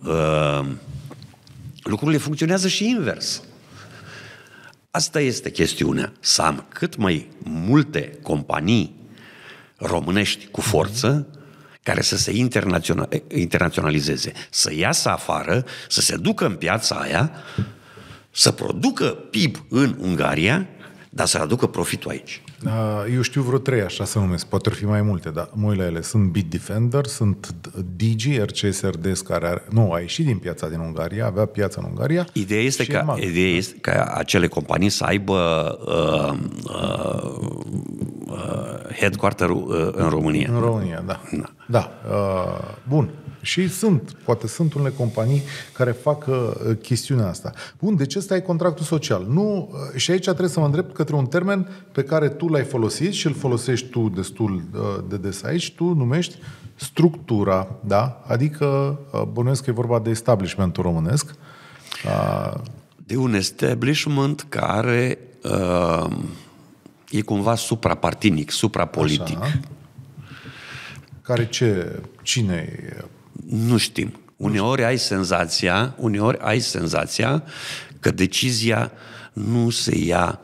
lucrurile funcționează și invers. Asta este chestiunea. Să am cât mai multe companii românești cu forță care să se internaționalizeze, să iasă afară, să se ducă în piața aia, să producă PIB în Ungaria, dar să aducă profitul aici. Eu știu vreo 3, așa să numesc, poate ar fi mai multe, dar mă uit la ele. Sunt Bitdefender, sunt Digi, RCS RDS, care a ieșit din piața din Ungaria, avea piața în Ungaria. Ideea este ca acele companii să aibă headquarter-ul în România. În România, da. Da. Bun. Și poate sunt unele companii care fac chestiunea asta. Bun, de ce stai contractul social? Nu, și aici trebuie să mă îndrept către un termen pe care tu l-ai folosit și îl folosești tu destul de des aici, tu numești structura, da? Adică, bănuiesc că e vorba de establishmentul românesc. De un establishment care e cumva suprapartinic, suprapolitic. Așa. Care cine e? Nu știm. Uneori ai senzația că decizia nu se ia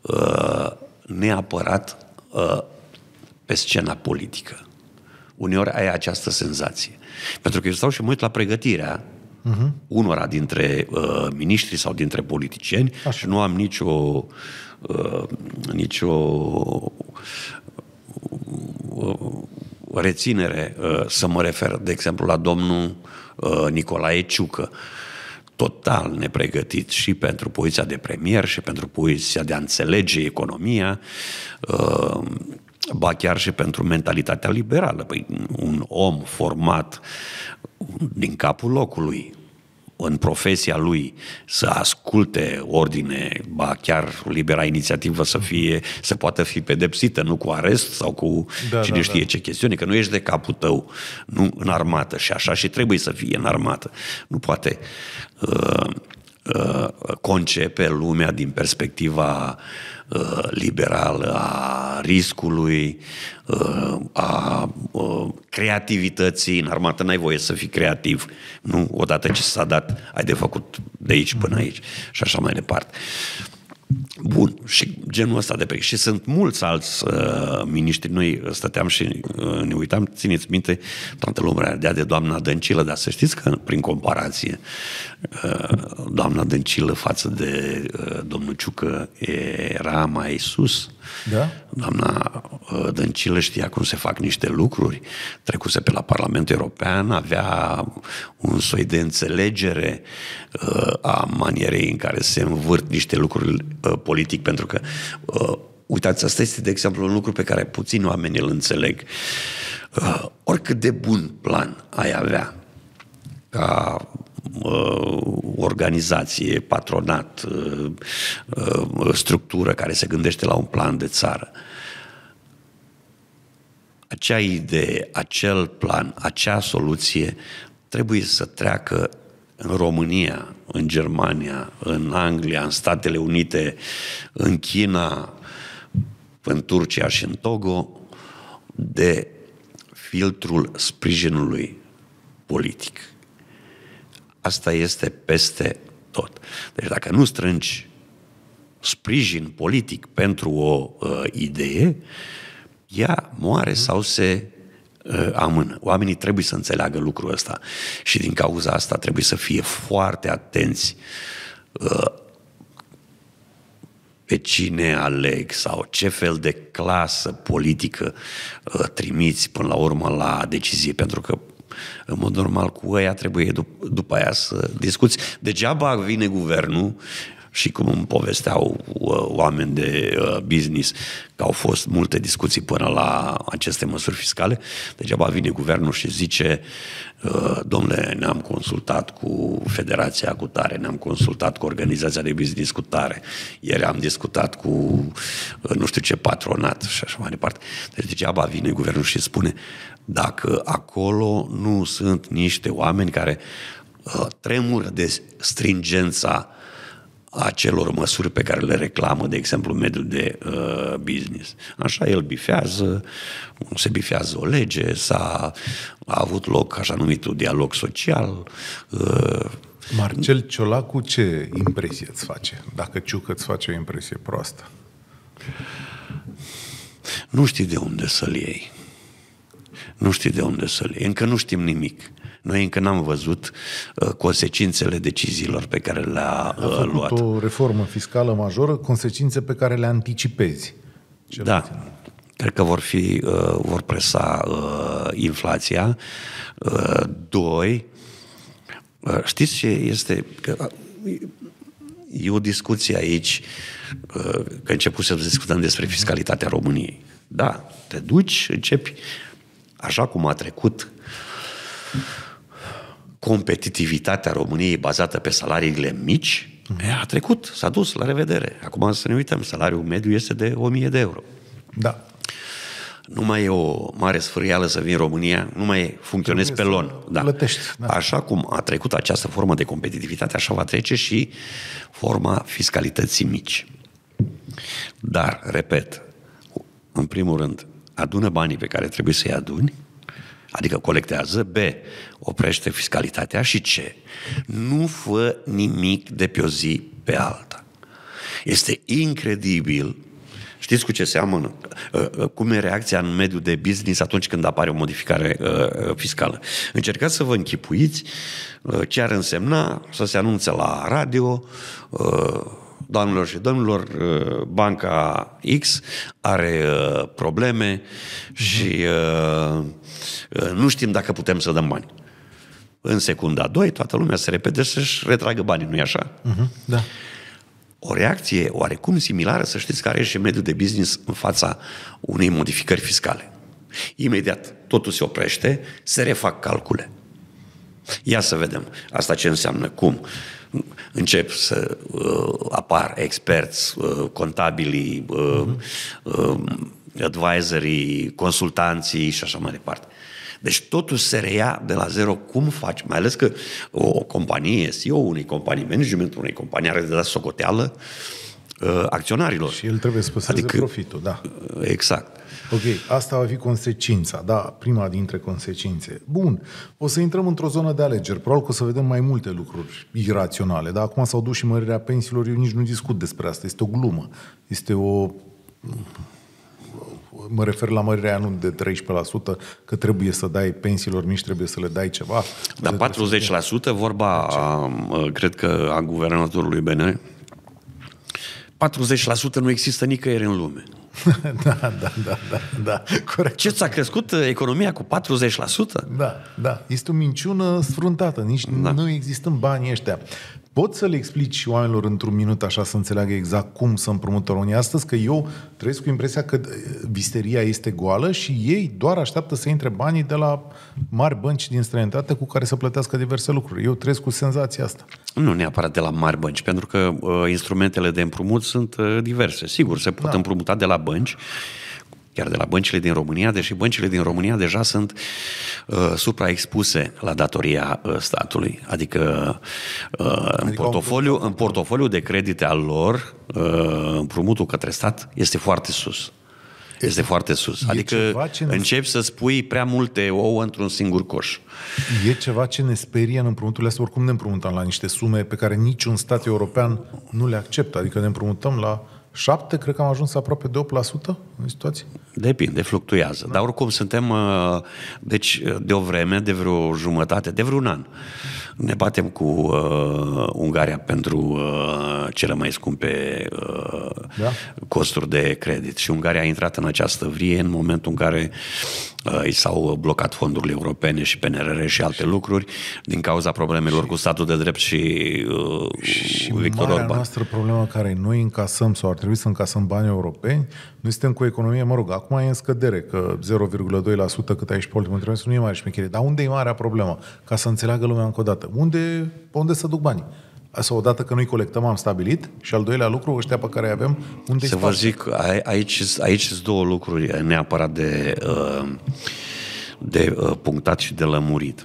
neapărat pe scena politică. Uneori ai această senzație. Pentru că eu stau și mă uit la pregătirea unora dintre miniștri sau dintre politicieni. Așa. Și nu am nicio reținere să mă refer, de exemplu, la domnul Nicolae Ciucă, total nepregătit și pentru poziția de premier și pentru poziția de a înțelege economia, ba chiar și pentru mentalitatea liberală. Păi, un om format din capul locului, în profesia lui, să asculte ordine, ba chiar libera inițiativă să poată fi pedepsită, nu cu arest sau cu cine știe ce chestiune, că nu ești de capul tău, nu în armată, și așa și trebuie să fie în armată. Nu poate concepe lumea din perspectiva liberală a riscului, a creativității. În armată n-ai voie să fii creativ. Nu? Odată ce s-a dat, ai de făcut de aici până aici și așa mai departe. Bun, și genul ăsta de pe. Și sunt mulți alți miniștri. Noi stăteam și ne uitam, țineți minte, toată lumea dea de doamna Dăncilă, dar să știți că, prin comparație, doamna Dăncilă față de domnul Ciucă era mai sus. Da? Doamna Dăncilă știa cum se fac niște lucruri, trecuse pe la Parlamentul European, avea un soi de înțelegere a manierei în care se învârt niște lucruri politic, pentru că uitați, asta este, de exemplu, un lucru pe care puțini oameni îl înțeleg. Oricât de bun plan ai avea ca organizație, patronat, structură care se gândește la un plan de țară, acea idee, acel plan, acea soluție trebuie să treacă în România, în Germania, în Anglia, în Statele Unite, în China, în Turcia și în Togo, de filtrul sprijinului politic. Asta este peste tot. Deci dacă nu strângi sprijin politic pentru o idee, ea moare sau se amână. Oamenii trebuie să înțeleagă lucrul ăsta și din cauza asta trebuie să fie foarte atenți pe cine aleg sau ce fel de clasă politică trimiți până la urmă la decizie, pentru că în mod normal cu ăia trebuie după aia să discuți. Degeaba vine guvernul și cum îmi povesteau oameni de business că au fost multe discuții până la aceste măsuri fiscale, degeaba vine guvernul și zice domnule, ne-am consultat cu Federația cu tare, ne-am consultat cu Organizația de Business cu tare, ieri am discutat cu nu știu ce patronat și așa mai departe. Deci degeaba vine guvernul și spune dacă acolo nu sunt niște oameni care tremură de stringența acelor măsuri pe care le reclamă, de exemplu, mediul de business. Așa el bifează, se bifează o lege, a avut loc așa numitul dialog social. Marcel Ciolacu, ce impresie îți face? Dacă Ciucă îți face o impresie proastă? Nu știi de unde să-l iei. Nu știi de unde să-l iei. Încă nu știm nimic. Noi încă n-am văzut consecințele deciziilor pe care le-a luat. O reformă fiscală majoră, consecințe pe care le anticipezi. Da. Cred că vor presa inflația. Doi, știți ce este? E o discuție aici, că început să discutăm despre fiscalitatea României. Da, te duci, începi, așa cum a trecut competitivitatea României bazată pe salariile mici, a trecut, s-a dus, la revedere. Acum să ne uităm, salariul mediu este de 1.000 de euro. Da. Nu mai e o mare sfârâială să vii în România, nu mai funcționezi pe lon. Da. Plătești, da. Așa cum a trecut această formă de competitivitate, așa va trece și forma fiscalității mici. Dar, repet, în primul rând, adună banii pe care trebuie să-i aduni, adică colectează, B, oprește fiscalitatea și C, nu fă nimic de pe o zi pe alta. Este incredibil. Știți cu ce seamănă? Cum e reacția în mediul de business atunci când apare o modificare fiscală? Încercați să vă închipuiți ce ar însemna să se anunțe la radio, doamnelor și domnilor, banca X are probleme și nu știm dacă putem să dăm bani. În secunda 2, toată lumea se repede să-și retragă banii, nu-i așa? Da. O reacție oarecum similară, să știți, care e și mediul de business în fața unei modificări fiscale. Imediat totul se oprește, se refac calcule. Ia să vedem asta ce înseamnă, cum încep să apar experți, contabili, advisorii, consultanții și așa mai departe. Deci totul se reia de la zero. Cum faci? Mai ales că o companie, CEO-ul unei companii, managementul unei companii are de dat socoteală acționarilor. Și el trebuie să păstreze profitul, da. Exact. Ok, asta va fi consecința, da, prima dintre consecințe. Bun, o să intrăm într-o zonă de alegeri. Probabil că o să vedem mai multe lucruri iraționale, dar acum s-au dus și mărirea pensiilor, eu nici nu discut despre asta, este o glumă. Este o... Mă refer la mărirea nu de 13%, că trebuie să dai pensiilor mici, trebuie să le dai ceva. Dar 40%, vorba, cred că, a guvernatorului BN, 40% nu există nicăieri în lume. Da, corect. Ce ți-a crescut economia cu 40%? Da. Este o minciună sfruntată. Nici nu există banii ăștia. Poți să le explici oamenilor într-un minut așa să înțeleagă exact cum să împrumută România astăzi? Că eu trăiesc cu impresia că visteria este goală și ei doar așteaptă să intre banii de la mari bănci din străinătate cu care să plătească diverse lucruri. Eu trăiesc cu senzația asta. Nu neapărat de la mari bănci, pentru că instrumentele de împrumut sunt diverse. Sigur, se pot împrumuta de la bănci, chiar de la băncile din România, deși băncile din România deja sunt supraexpuse la datoria statului. Adică în portofoliu de credite al lor, împrumutul către stat este foarte sus. Este foarte sus. Adică începi să spui prea multe ouă într-un singur coș. E ceva ce ne sperie în împrumuturile astea. Oricum ne împrumutăm la niște sume pe care niciun stat european nu le acceptă. Adică ne împrumutăm la 7, cred că am ajuns aproape de 8% în situație. Depinde, fluctuează. Dar oricum suntem, deci de o vreme, de vreo jumătate, de vreun an, ne batem cu Ungaria pentru cele mai scumpe costuri de credit. Și Ungaria a intrat în această vie în momentul în care i s-au blocat fondurile europene și PNRR și alte lucruri din cauza problemelor cu statul de drept și Victor Orban. Noastră problemă care noi încasăm sau ar trebui să încasăm bani europeni, noi suntem cu o economie, mă rog, acum e în scădere, că 0,2% cât ai și politic, nu e mare șmecherie. Dar unde e marea problemă? Ca să înțeleagă lumea încă o dată. Unde să duc banii? Asta odată că noi colectăm, am stabilit, și al doilea lucru, ăștia pe care îi avem, unde să vă zic, aici sunt două lucruri neapărat de punctat și de lămurit.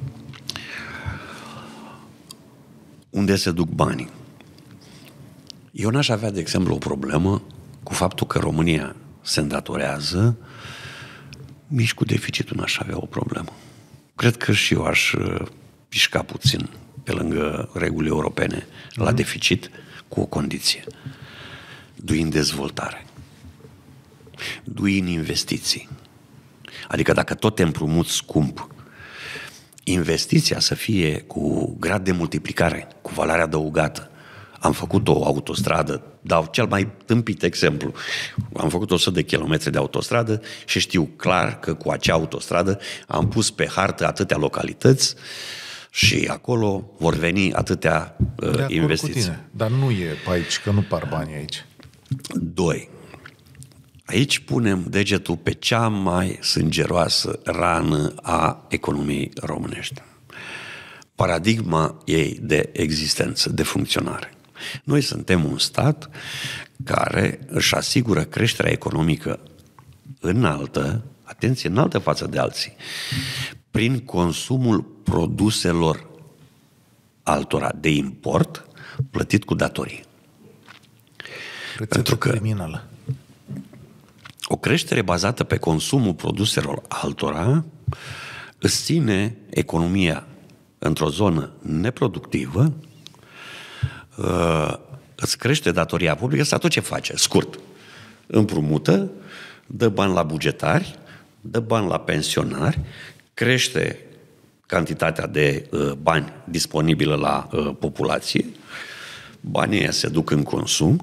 Unde se duc banii? Eu n-aș avea, de exemplu, o problemă cu faptul că România se îndatorează, nici cu deficitul n-aș avea o problemă. Cred că și eu aș pișca puțin pe lângă regulile europene la deficit, cu o condiție. Dui în dezvoltare. Dui în investiții. Adică dacă tot te împrumuți scump, investiția să fie cu grad de multiplicare, cu valoare adăugată. Am făcut o autostradă, dau cel mai tâmpit exemplu. Am făcut 100 de kilometri de autostradă și știu clar că cu acea autostradă am pus pe hartă atâtea localități și acolo vor veni atâtea investiții. Dar nu e pe aici, că nu par banii aici. 2. Aici punem degetul pe cea mai sângeroasă rană a economiei românești. Paradigma ei de existență, de funcționare. Noi suntem un stat care își asigură creșterea economică înaltă, atenție, înaltă față de alții, prin consumul produselor altora de import, plătit cu datorii. Pentru că criminală. O creștere bazată pe consumul produselor altora îți ține economia într-o zonă neproductivă, îți crește datoria publică, statul ce face? Scurt, împrumută, dă bani la bugetari, dă bani la pensionari, crește cantitatea de bani disponibilă la populație, banii ăia se duc în consum,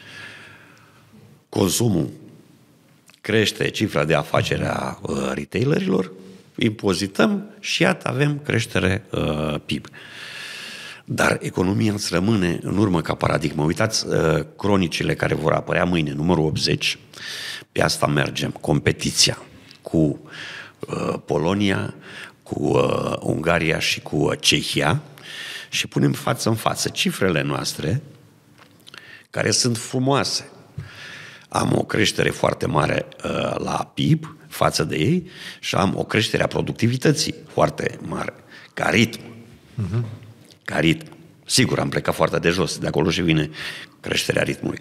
consumul crește cifra de afacere a retailerilor, impozităm și iată avem creștere PIB. Dar economia îți rămâne în urmă ca paradigmă. Uitați cronicile care vor apărea mâine, numărul 80, pe asta mergem, competiția cu Polonia, cu Ungaria și cu Cehia și punem față în față cifrele noastre care sunt frumoase. Am o creștere foarte mare la PIB față de ei și am o creștere a productivității foarte mare, ca ritm. Ca ritm. Sigur, am plecat foarte de jos, de acolo și vine creșterea ritmului.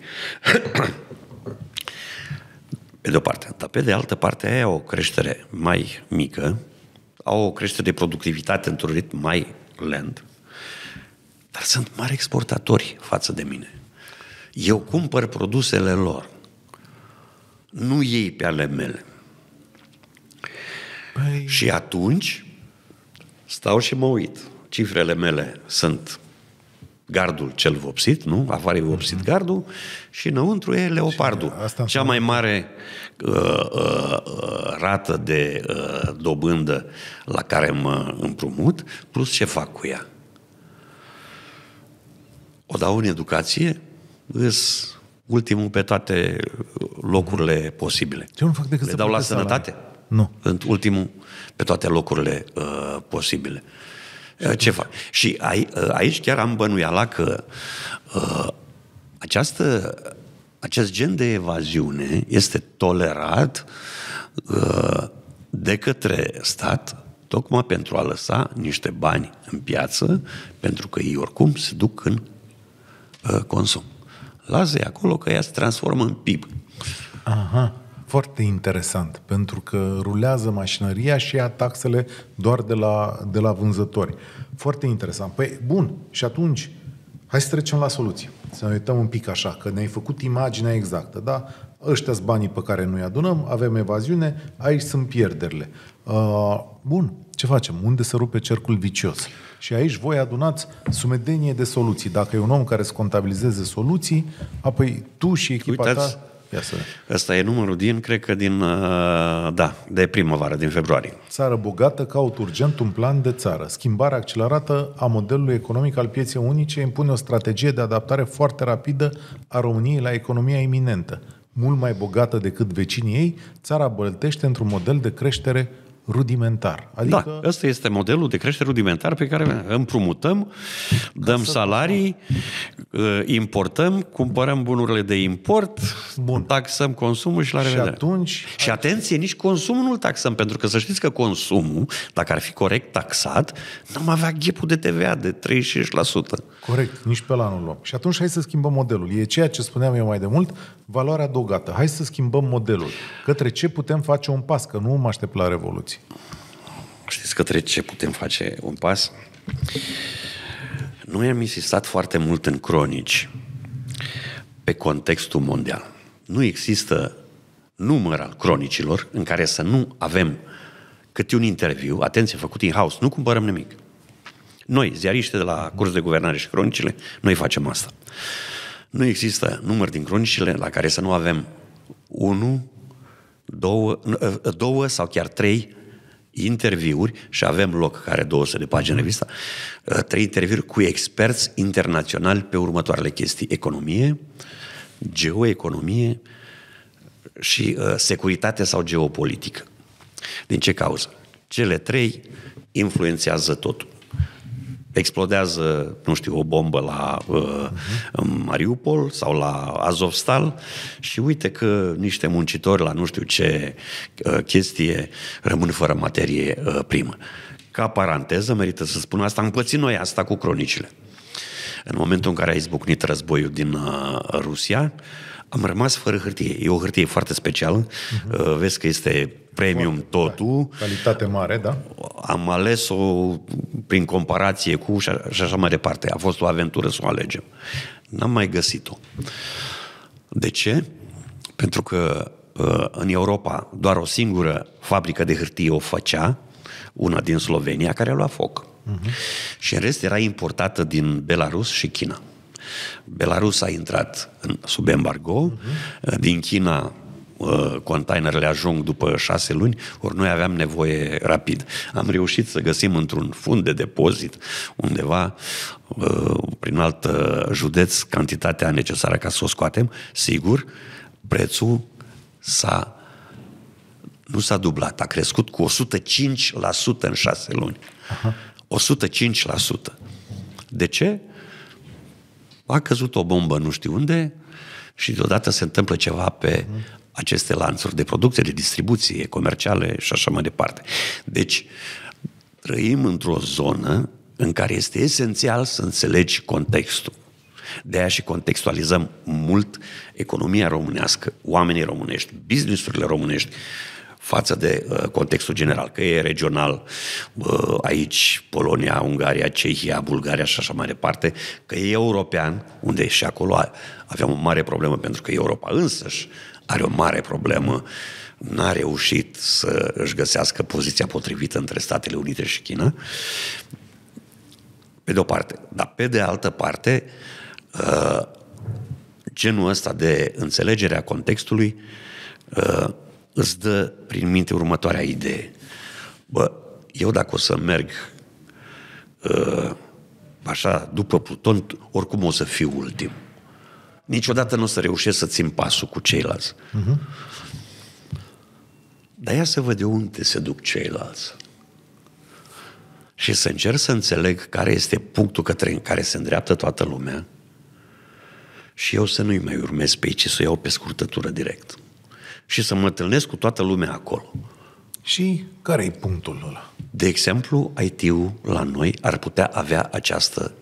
Pe de o parte. Dar pe de altă parte, aia o creștere mai mică, au o creștere de productivitate într-un ritm mai lent, dar sunt mari exportatori față de mine. Eu cumpăr produsele lor, nu ei pe ale mele. Păi... Și atunci stau și mă uit. Cifrele mele sunt gardul cel vopsit, nu? Afară e vopsit gardul și înăuntru e leopardul. Cea mai mare rată de dobândă la care mă împrumut, plus ce fac cu ea. O dau în educație, îs ultimul pe toate locurile posibile. Eu nu fac decât le dau la sănătate? Nu. Sunt ultimul pe toate locurile posibile. Ce fac? Și aici chiar am bănuiala că acest gen de evaziune este tolerat de către stat tocmai pentru a lăsa niște bani în piață, pentru că ei oricum se duc în consum. Lasă-i acolo că ea se transformă în PIB. Aha, foarte interesant, pentru că rulează mașinăria și ia taxele doar de la vânzători. Foarte interesant. Păi, bun, și atunci, hai să trecem la soluție. Să ne uităm un pic așa, că ne-ai făcut imaginea exactă, da? Ăștia-s banii pe care noi adunăm, avem evaziune, aici sunt pierderile. Bun, ce facem? Unde se rupe cercul vicios? Și aici voi adunați sumedenie de soluții. Dacă e un om care să contabilizeze soluții, apoi tu și echipa ta... Ăsta e numărul de primăvară, din februarie. Țară bogată caută urgent un plan de țară. Schimbarea accelerată a modelului economic al pieței unice impune o strategie de adaptare foarte rapidă a României la economia iminentă. Mult mai bogată decât vecinii ei, țara băltește într-un model de creștere rudimentar. Adică... Da, ăsta este modelul de creștere rudimentar pe care împrumutăm, dăm salarii, importăm, cumpărăm bunurile de import, taxăm consumul și la revedere. Și atunci... Și atenție, nici consumul nu-l taxăm, pentru că să știți că consumul, dacă ar fi corect taxat, n-am avea ghepul de TVA de 36%. Corect, nici pe ăla nu luăm. Și atunci hai să schimbăm modelul. E ceea ce spuneam eu mai de mult, valoarea adăugată. Hai să schimbăm modelul. Către ce putem face un pas, că nu mă aștept la revoluție. Știți către ce putem face un pas? Noi am insistat foarte mult în cronici pe contextul mondial. Nu există număr al cronicilor în care să nu avem câte un interviu, atenție, făcut in-house, nu cumpărăm nimic. Noi, ziariști de la Curs de Guvernare și Cronicile, noi facem asta. Nu există număr din cronicile la care să nu avem 1, 2 sau chiar 3 interviuri, și avem loc care 200 de pagini în revista, 3 interviuri cu experți internaționali pe următoarele chestii: economie, geoeconomie și securitate sau geopolitică. Din ce cauză? Cele trei influențează totul. Explodează, nu știu, o bombă la Mariupol sau la Azovstal și uite că niște muncitori la nu știu ce chestie rămân fără materie primă. Ca paranteză, merită să spun asta, am pățit noi asta cu cronicile. În momentul în care a izbucnit războiul din Rusia, am rămas fără hârtie. E o hârtie foarte specială. Vezi că este premium totul. Calitate mare, da? Am ales-o prin comparație cu și așa mai departe. A fost o aventură să o alegem. N-am mai găsit-o. De ce? Pentru că în Europa doar o singură fabrică de hârtie o făcea, una din Slovenia, care a luat foc. Și în rest era importată din Belarus și China. Belarus a intrat sub embargo, din China containerele ajung după 6 luni, ori noi aveam nevoie rapid. Am reușit să găsim într-un fund de depozit undeva prin alt județ cantitatea necesară ca să o scoatem. Sigur, prețul nu s-a dublat, a crescut cu 105% în 6 luni. 105%. De ce? A căzut o bombă nu știu unde și deodată se întâmplă ceva pe aceste lanțuri de producție, de distribuție, comerciale și așa mai departe. Deci, trăim într-o zonă în care este esențial să înțelegi contextul. De aia și contextualizăm mult economia românească, oamenii românești, business-urile românești, față de contextul general, că e regional, aici Polonia, Ungaria, Cehia, Bulgaria și așa mai departe, că e european, unde și acolo aveam o mare problemă, pentru că Europa însăși are o mare problemă, n-a reușit să își găsească poziția potrivită între Statele Unite și China, pe de o parte. Dar pe de altă parte, genul ăsta de înțelegere a contextului îți dă prin minte următoarea idee. Bă, eu dacă o să merg așa, după Pluton, oricum o să fiu ultim. Niciodată nu o să reușesc să țin pasul cu ceilalți. Dar ia să văd de unde se duc ceilalți. Și să încerc să înțeleg care este punctul către în care se îndreaptă toată lumea și eu să nu-i mai urmez pe ei, ci să o iau pe scurtătură direct. Și să mă întâlnesc cu toată lumea acolo. Și care e punctul ăla? De exemplu, IT-ul la noi ar putea avea această...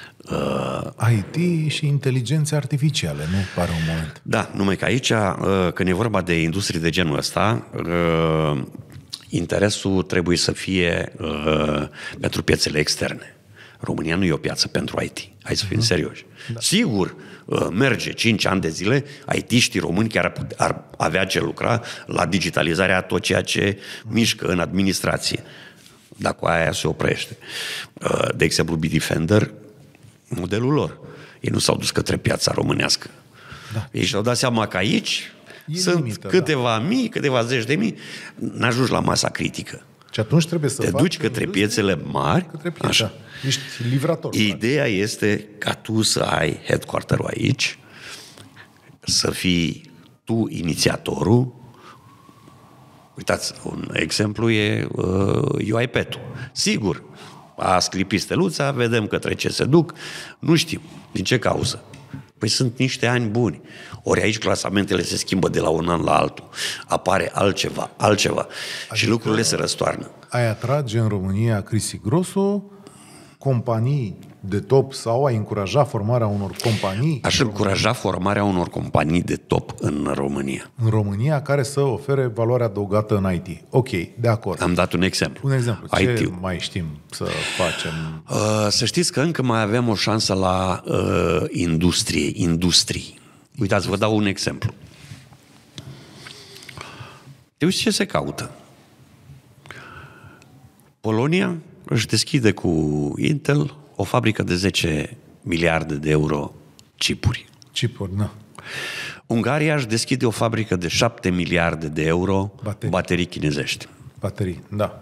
IT și inteligențe artificiale, nu pare un moment. Da, numai că aici, când e vorba de industrie de genul ăsta, interesul trebuie să fie pentru piețele externe. România nu e o piață pentru IT. Hai să fim serioși. Da. Sigur, merge 5 ani de zile, IT-știi români chiar ar avea ce lucra la digitalizarea tot ceea ce mișcă în administrație. Dar cu aia se oprește. De exemplu, Bitdefender, modelul lor. Ei nu s-au dus către piața românească. Da. Ei și-au dat seama că aici sunt câteva mii, câteva zeci de mii, n-ajungi la masa critică. Și atunci trebuie să te duci către piețele mari. Către piața. Așa. Ești livrator. Ideea este ca tu să ai headquarter-ul aici, să fii tu inițiatorul. Uitați, un exemplu e UiPath-ul. Sigur, a sclipit steluța, vedem către ce se duc, nu știu din ce cauză. Păi sunt niște ani buni. Ori aici clasamentele se schimbă de la un an la altul. Apare altceva. Adică și lucrurile se răstoarnă. Ai atrage în România Cristi Grosso companii de top sau ai încuraja formarea unor companii? Aș încuraja formarea unor companii de top în România. În România care să ofere valoare adăugată în IT. Ok, de acord. Am dat un exemplu. Un exemplu. Ce mai știm să facem? Să știți că încă mai avem o șansă la industrii. Uitați, vă dau un exemplu. Te uiți ce se caută. Polonia își deschide cu Intel o fabrică de 10 miliarde de euro chipuri. Chipuri, da. Ungaria își deschide o fabrică de 7 miliarde de euro baterii chinezești. Baterii, da.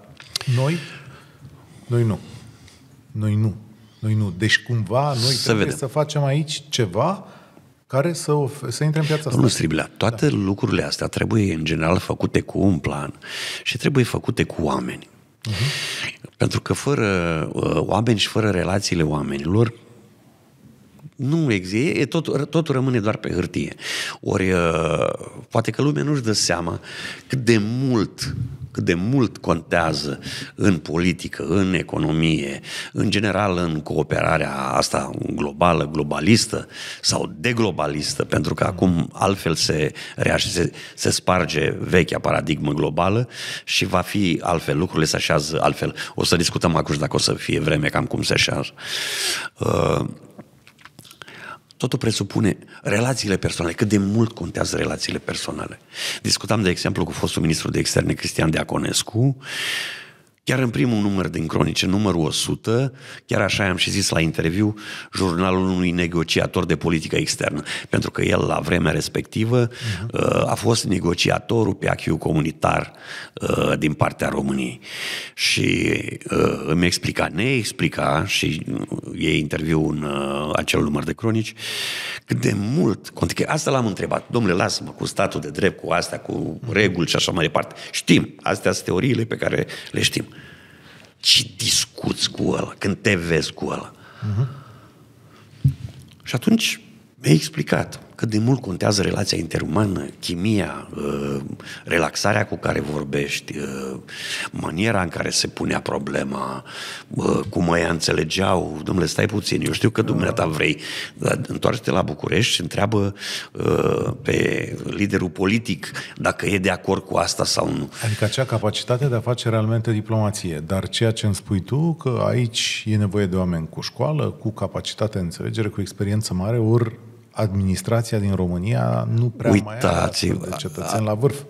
Noi nu. Deci cumva noi trebuie să facem aici ceva care să intre în piața asta. Domnul Striblea, toate lucrurile astea trebuie în general făcute cu un plan și trebuie făcute cu oameni. Pentru că fără oameni și fără relațiile oamenilor nu există, totul rămâne doar pe hârtie. Ori poate că lumea nu-și dă seama cât de mult contează în politică, în economie, în general în cooperarea asta globală, globalistă sau deglobalistă, pentru că acum altfel se sparge vechea paradigmă globală și va fi altfel, lucrurile se așează altfel. O să discutăm acum dacă o să fie vreme cam cum se așează. Totul presupune relațiile personale. Cât de mult contează relațiile personale. Discutam, de exemplu, cu fostul ministru de externe, Cristian Deaconescu, chiar în primul număr din Cronice, numărul 100, chiar așa am și zis la interviu, jurnalul unui negociator de politică externă. Pentru că el, la vremea respectivă, a fost negociatorul pe acquis comunitar din partea României. Și îmi ne explica și e interviu în acel număr de Cronici, cât de mult, asta l-am întrebat, domnule, lasă-mă cu statul de drept, cu astea, cu reguli și așa mai departe. Știm, astea sunt teoriile pe care le știm. Ce discuți cu ăla, când te vezi cu ăla? Și atunci mi-a explicat cât de mult contează relația interumană, chimia, relaxarea cu care vorbești, maniera în care se punea problema, cum ăia înțelegeau. Dom'le, stai puțin, eu știu că dumneata vrei, dar întoarce-te la București și întreabă pe liderul politic dacă e de acord cu asta sau nu. Adică acea capacitate de a face realmente diplomație, dar ceea ce îmi spui tu, că aici e nevoie de oameni cu școală, cu capacitate de înțelegere, cu experiență mare, ori administrația din România nu prea mai are de cetățeni la vârf.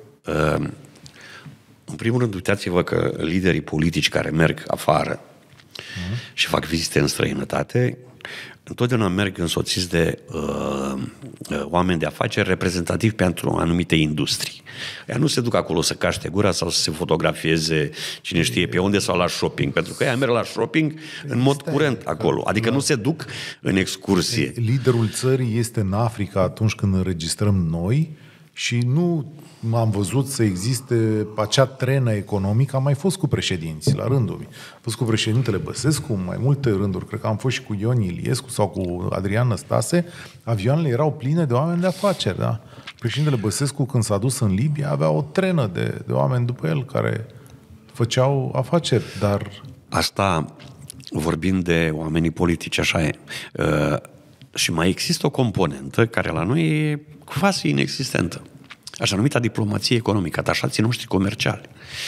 În primul rând, uitați-vă că liderii politici care merg afară și fac vizite în străinătate, întotdeauna merg însoțiți de oameni de afaceri reprezentativi pentru anumite industrii. Ea nu se duc acolo să caște gura sau să se fotografieze cine știe pe unde sau la shopping, pentru că ea merg la shopping în mod curent acolo. Adică nu se duc în excursie. Liderul țării este în Africa atunci când înregistrăm noi și nu am văzut să existe acea trenă economică, am mai fost cu președinți la rândul meu. Am fost cu președintele Băsescu, mai multe rânduri, cred că am fost și cu Ion Iliescu sau cu Adrian Năstase, avioanele erau pline de oameni de afaceri, da? Președintele Băsescu, când s-a dus în Libia, avea o trenă de oameni după el care făceau afaceri, dar... Asta vorbind de oamenii politici, așa e. Și mai există o componentă care la noi e quasi inexistentă. Așa numita diplomație economică, atașații noștri comerciali.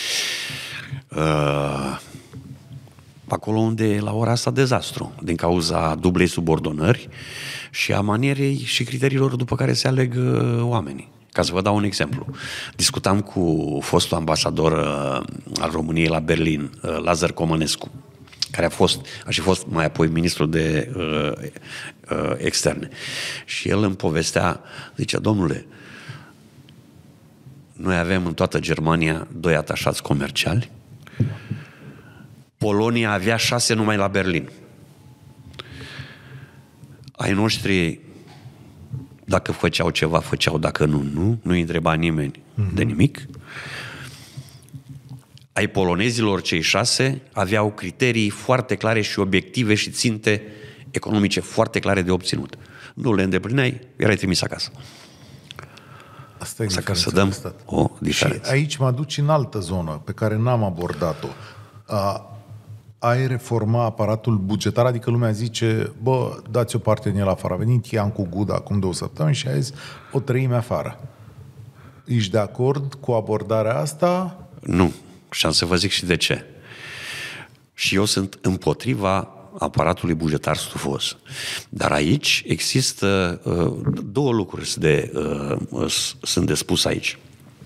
Acolo unde e la ora asta dezastru, din cauza dublei subordonări și a manierei și criteriilor după care se aleg oamenii. Ca să vă dau un exemplu. Discutam cu fostul ambasador al României la Berlin, Lazar Comănescu, care a și fost mai apoi ministrul de externe. Și el îmi povestea, zicea, domnule, noi avem în toată Germania 2 atașați comerciali. Polonia avea 6 numai la Berlin. Ai noștri, dacă făceau ceva, făceau, dacă nu îi întreba nimeni de nimic. Ai polonezilor, cei 6, aveau criterii foarte clare și obiective și ținte economice foarte clare de obținut. Nu le îndeplineai, erai trimis acasă. Asta e ca să dăm o diferență. Și aici mă duci în altă zonă pe care n-am abordat-o. Ai reforma aparatul bugetar, adică lumea zice, bă, dați o parte din el afară. A venit Iancu Guda acum 2 săptămâni și a zis o treime afară. Ești de acord cu abordarea asta? Nu. Și am să vă zic și de ce. Și eu sunt împotriva aparatului bugetar stufos. Dar aici există 2 lucruri sunt de spus aici.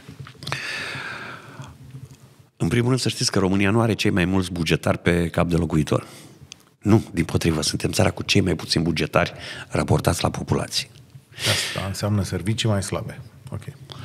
În primul rând să știți că România nu are cei mai mulți bugetari pe cap de locuitor. Nu, dimpotrivă, suntem țara cu cei mai puțini bugetari raportați la populație. Asta înseamnă servicii mai slabe. Ok.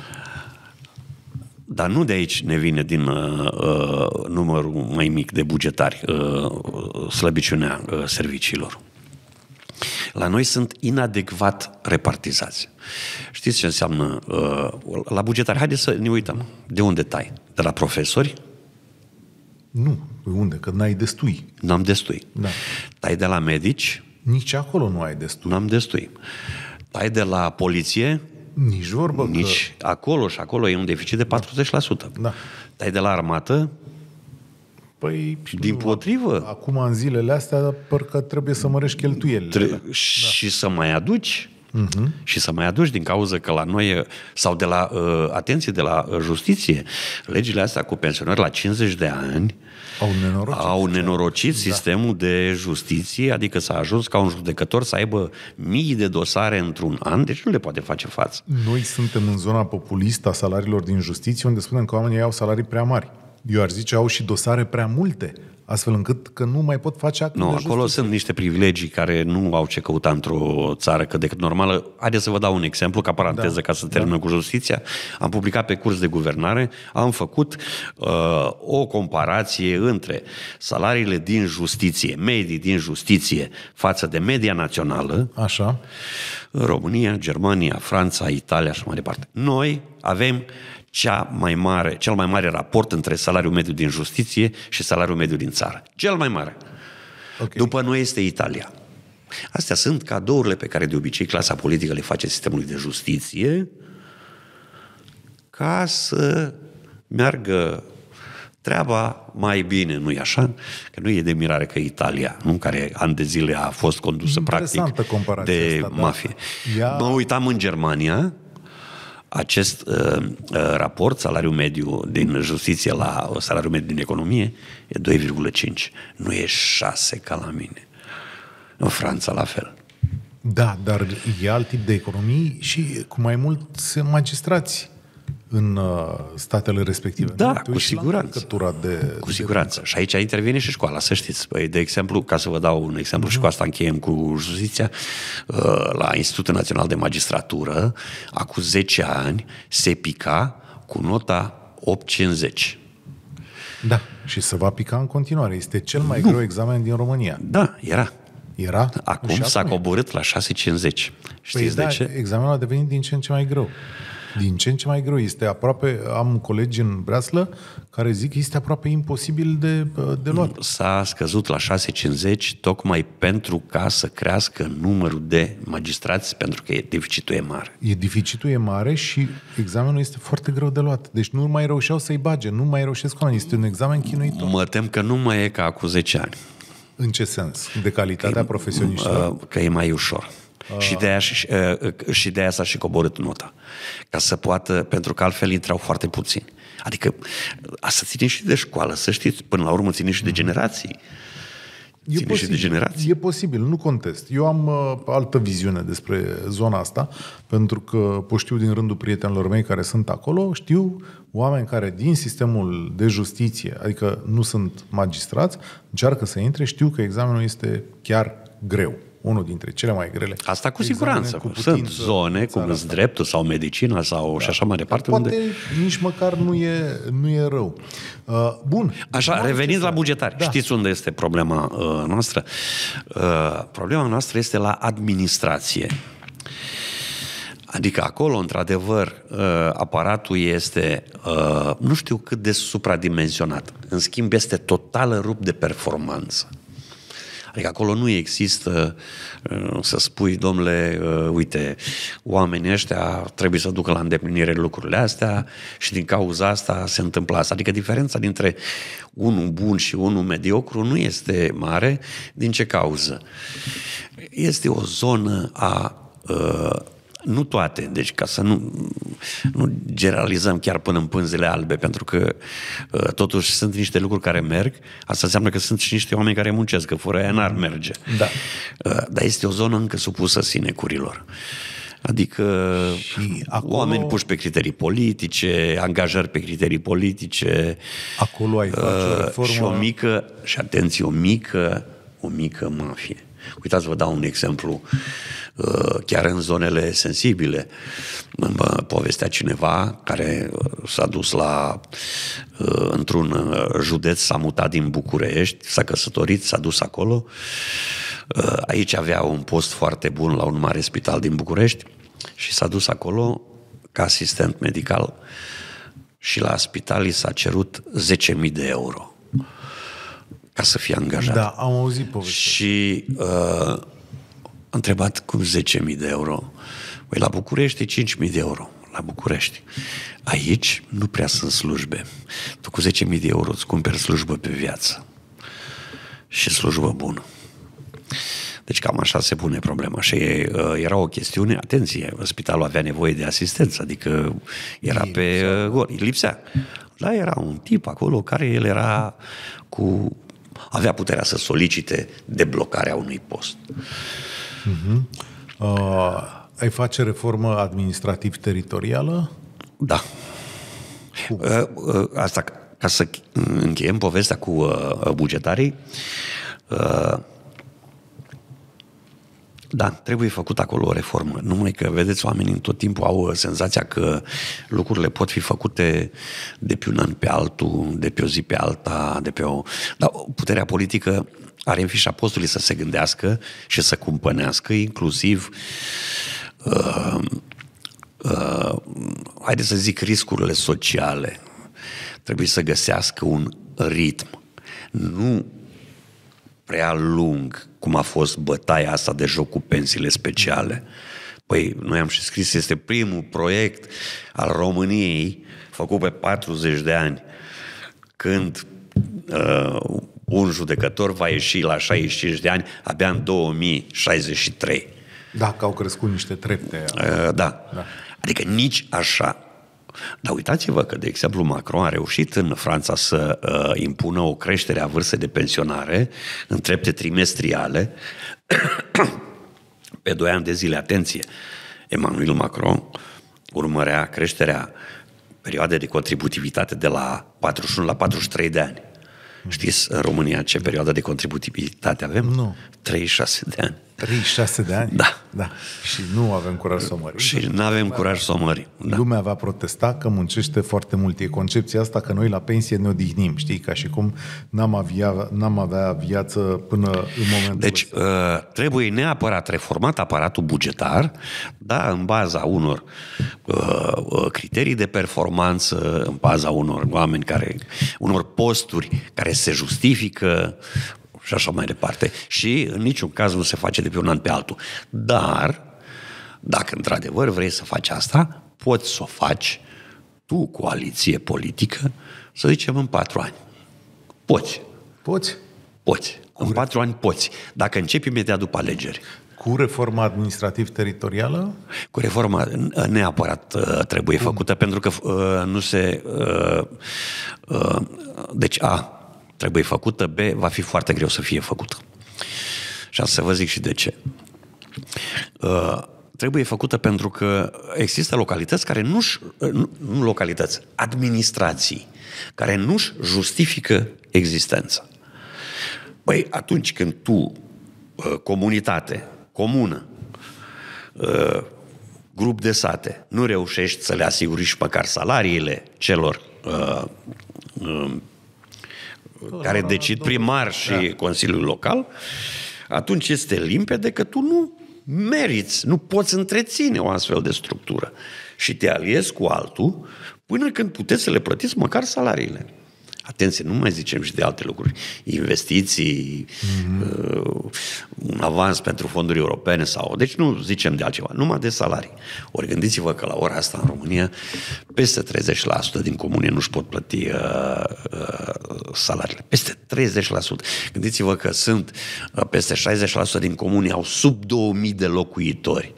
Dar nu de aici ne vine din numărul mai mic de bugetari slăbiciunea serviciilor. La noi sunt inadecvat repartizați. Știți ce înseamnă la bugetari? Haideți să ne uităm. De unde tai? De la profesori? Nu. Unde? Că n-ai destui. N-am destui. Da. Tai de la medici? Nici acolo nu ai destui. N-am destui. Tai de la poliție? Nici vorbă Nici că... acolo și acolo e un deficit de 40%. Da. Tai de la armată? Păi, dimpotrivă. Acum, în zilele astea, parcă trebuie să mărești cheltuielile. Și să mai aduci. Și să mai aduci din cauza că la noi, sau de la, atenție, de la justiție, legile astea cu pensionări la 50 de ani au nenorocit sistemul de justiție, adică s-a ajuns ca un judecător să aibă mii de dosare într-un an, deci nu le poate face față. Noi suntem în zona populistă a salariilor din justiție, unde spunem că oamenii au salarii prea mari. Eu aș zice au și dosare prea multe, astfel încât că nu mai pot face acte de justiție. Acolo sunt niște privilegii care nu au ce căuta într-o țară cât de cât normală. Haideți să vă dau un exemplu, ca paranteză, ca să terminăm cu justiția. Am publicat pe curs de guvernare, am făcut o comparație între salariile din justiție, medii din justiție, față de media națională. Așa. România, Germania, Franța, Italia și mai departe. Noi avem cel mai mare raport între salariul mediu din justiție și salariul mediu din țară. Cel mai mare. Okay. După noi este Italia. Astea sunt cadourile pe care de obicei clasa politică le face sistemului de justiție ca să meargă treaba mai bine, nu-i așa? Că nu e de mirare că Italia, nu? Care ani de zile a fost condusă practic de asta, mafie. Mă uitam în Germania, acest raport, salariul mediu din justiție la salariul mediu din economie, e 2,5. Nu e 6 ca la mine. În Franța la fel. Da, dar e alt tip de economii și cu mai mulți magistrați în statele respective. Da, cu siguranță. Cu siguranță. Și aici intervine și școala, să știți. Păi, de exemplu, ca să vă dau un exemplu și cu asta încheiem cu justiția, la Institutul Național de Magistratură, acum 10 ani, se pica cu nota 8,50. Da, și se va pica în continuare. Este cel mai greu examen din România. Da, era. Acum s-a coborât la 6,50. Știți de ce? Examenul a devenit din ce în ce mai greu. Din ce în ce mai greu. Este aproape, am colegi în Breaslă care zic că este aproape imposibil de luat. S-a scăzut la 6,50 tocmai pentru ca să crească numărul de magistrați, pentru că deficitul e mare. Deficitul e mare și examenul este foarte greu de luat. Deci nu mai reușeau să-i bage, nu mai reușesc oamenii. Este un examen chinuitor. Mă tem că nu mai e ca acum 10 ani. În ce sens? De calitatea profesioniștilor? Că e mai ușor. Și de aia s-a și coborât nota. Ca să poată, pentru că altfel intrau foarte puțini. Adică asta ține și de școală, să știți, până la urmă ține și de generații. E posibil, nu contest. Eu am altă viziune despre zona asta, pentru că știu din rândul prietenilor mei care sunt acolo, știu oameni care din sistemul de justiție, adică nu sunt magistrați, încearcă să intre, știu că examenul este chiar greu. Unul dintre cele mai grele. Asta cu siguranță. Sunt zone, cum îți dreptul sau medicina sau și așa mai departe. Poate nici măcar nu e rău. Bun. Așa, revenind la bugetari. Da. Știți unde este problema noastră? Problema noastră este la administrație. Adică acolo, într-adevăr, aparatul este nu știu cât de supradimensionat. În schimb, este total rupt de performanță. Adică acolo nu există să spui, domnule, uite, oamenii ăștia trebuie să ducă la îndeplinire lucrurile astea și din cauza asta se întâmplă asta. Adică diferența dintre unul bun și unul mediocru nu este mare. Din ce cauză? Este o zonă a... nu toate, deci ca să nu generalizăm chiar până în pânzele albe, pentru că totuși sunt niște lucruri care merg, asta înseamnă că sunt și niște oameni care muncesc, că fără aia n-ar merge. Da. Dar este o zonă încă supusă sinecurilor. Adică acolo, oameni puși pe criterii politice, angajări pe criterii politice. Acolo ai face o reformă. Și o mică mafie. Uitați, vă dau un exemplu. Chiar în zonele sensibile, mă povestea cineva care s-a dus într-un județ, s-a mutat din București, s-a căsătorit, s-a dus acolo Aici avea un post foarte bun la un mare spital din București și s-a dus acolo ca asistent medical și la spital i s-a cerut 10.000 de euro ca să fie angajat. Da, am auzit povestea. Și a întrebat cum 10.000 de euro. Păi la București e 5.000 de euro. La București. Aici nu prea sunt slujbe. Tu cu 10.000 de euro îți cumperi slujbă pe viață. Și slujbă bună. Deci cam așa se pune problema. Și era o chestiune, atenție, spitalul avea nevoie de asistență, adică era pe gol, lipsea. Dar era un tip acolo care el era avea puterea să solicite deblocarea unui post. Ai face reformă administrativ-teritorială? Da. Asta, ca să încheiem povestea cu bugetarii, da, trebuie făcut acolo o reformă. Numai că, vedeți, oamenii tot timpul au senzația că lucrurile pot fi făcute de pe un an pe altul, de pe o zi pe alta, Dar puterea politică are în fișa postului să se gândească și să cumpănească, inclusiv haideți să zic riscurile sociale. Trebuie să găsească un ritm. Nu prea lung, cum a fost bătaia asta de joc cu pensiile speciale. Păi, noi am și scris, este primul proiect al României făcut pe 40 de ani, când un judecător va ieși la 65 de ani abia în 2063. Da, că au crescut niște trepte. Da. Adică nici așa. Dar uitați-vă că, de exemplu, Macron a reușit în Franța să impună o creștere a vârstei de pensionare în trepte trimestriale pe 2 ani de zile. Atenție! Emmanuel Macron urmărea creșterea perioadei de contributivitate de la 41 la 43 de ani. Știți în România ce perioadă de contributivitate avem? Nu. 36 de ani. 36 de ani? Da. Și nu avem curaj să o mărim. Și nu avem curaj să o mărim. Da. Lumea va protesta că muncește foarte mult. E concepția asta că noi la pensie ne odihnim, știi? Ca și cum n-am avea viață până în momentul Deci trebuie neapărat reformat aparatul bugetar, da, în baza unor criterii de performanță, în baza unor oameni unor posturi care se justifică și așa mai departe. Și în niciun caz nu se face de pe un an pe altul. Dar, dacă într-adevăr vrei să faci asta, poți să o faci tu, coaliție politică, să zicem în 4 ani. Poți. Poți. În 4 ani poți. Dacă începi imediat după alegeri. Cu reforma administrativ-teritorială? Cu reforma neapărat trebuie făcută, pentru că nu se... Deci, trebuie făcută, B, va fi foarte greu să fie făcută. Și asta să vă zic și de ce. Trebuie făcută pentru că există localități care nu localități, administrații, care nu-și justifică existența. Păi atunci când tu, comunitate, comună, grup de sate, nu reușești să le asiguri și măcar salariile celor care decid primar și Consiliul Local, atunci este limpede că tu nu meriți, nu poți întreține o astfel de structură și te aliezi cu altul până când puteți să le plătiți măcar salariile. Atenție, nu mai zicem și de alte lucruri. Investiții, un avans pentru fonduri europene deci nu zicem de altceva, numai de salarii. Ori gândiți-vă că la ora asta în România peste 30% din comune nu-și pot plăti salariile. Peste 30%. Gândiți-vă că sunt peste 60% din comune au sub 2000 de locuitori.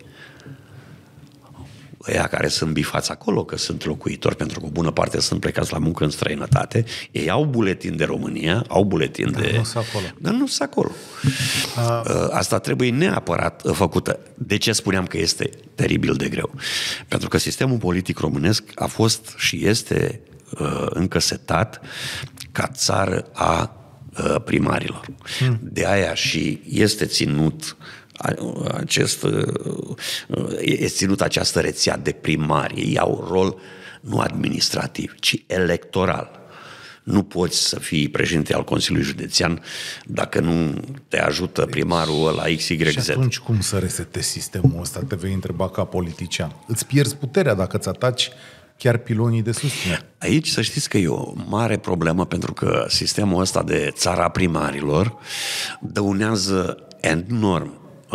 Ăia care sunt bifați acolo, că sunt locuitori, pentru că o bună parte sunt plecați la muncă în străinătate, ei au buletin de România, au buletin de... Dar nu sunt acolo. Asta trebuie neapărat făcută. De ce spuneam că este teribil de greu? Pentru că sistemul politic românesc a fost și este încă setat ca țară a primarilor. De aia și este ținut această rețea de primari. Ei au rol nu administrativ, ci electoral. Nu poți să fii președinte al Consiliului Județean dacă nu te ajută primarul ăla XYZ. Și atunci cum să resetezi sistemul ăsta? Te vei întreba ca politician. Îți pierzi puterea dacă îți ataci chiar pilonii de susținere. Aici să știți că e o mare problemă, pentru că sistemul ăsta de țara primarilor dăunează enorm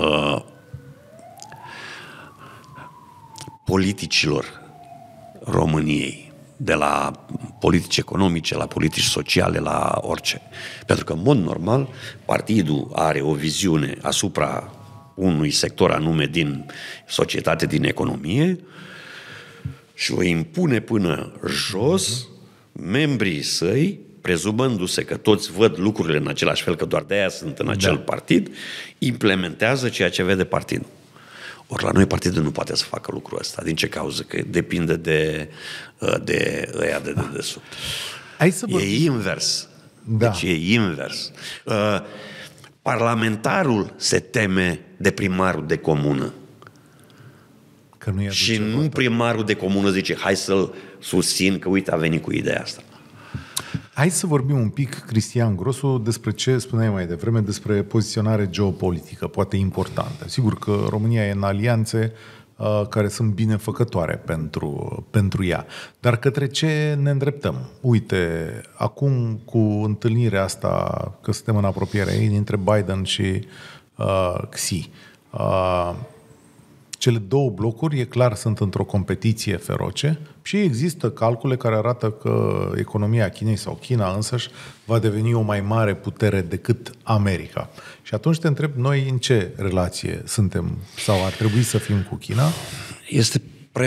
politicilor României, de la politici economice, la politici sociale, la orice. Pentru că, în mod normal, partidul are o viziune asupra unui sector anume din societate, din economie, și o impune până jos membrii săi, prezumându-se că toți văd lucrurile în același fel, că doar de aia sunt în acel partid, implementează ceea ce vede partidul. Ori la noi partidul nu poate să facă lucrul ăsta. Din ce cauză? Că depinde de ăia de dedesubt. E invers. Da. Deci e invers. Parlamentarul se teme de primarul de comună. Că nu și nu primarul de comună zice hai să-l susțin, că uite a venit cu ideea asta. Hai să vorbim un pic, Cristian Grosu, despre ce spuneai mai devreme, despre poziționare geopolitică, poate importantă. Sigur că România e în alianțe care sunt binefăcătoare pentru ea. Dar către ce ne îndreptăm? Uite, acum cu întâlnirea asta, că suntem în apropierea ei, dintre Biden și Xi, cele două blocuri, e clar, sunt într-o competiție feroce și există calcule care arată că economia Chinei sau China însăși va deveni o mai mare putere decât America. Și atunci te întreb, noi în ce relație suntem sau ar trebui să fim cu China? Este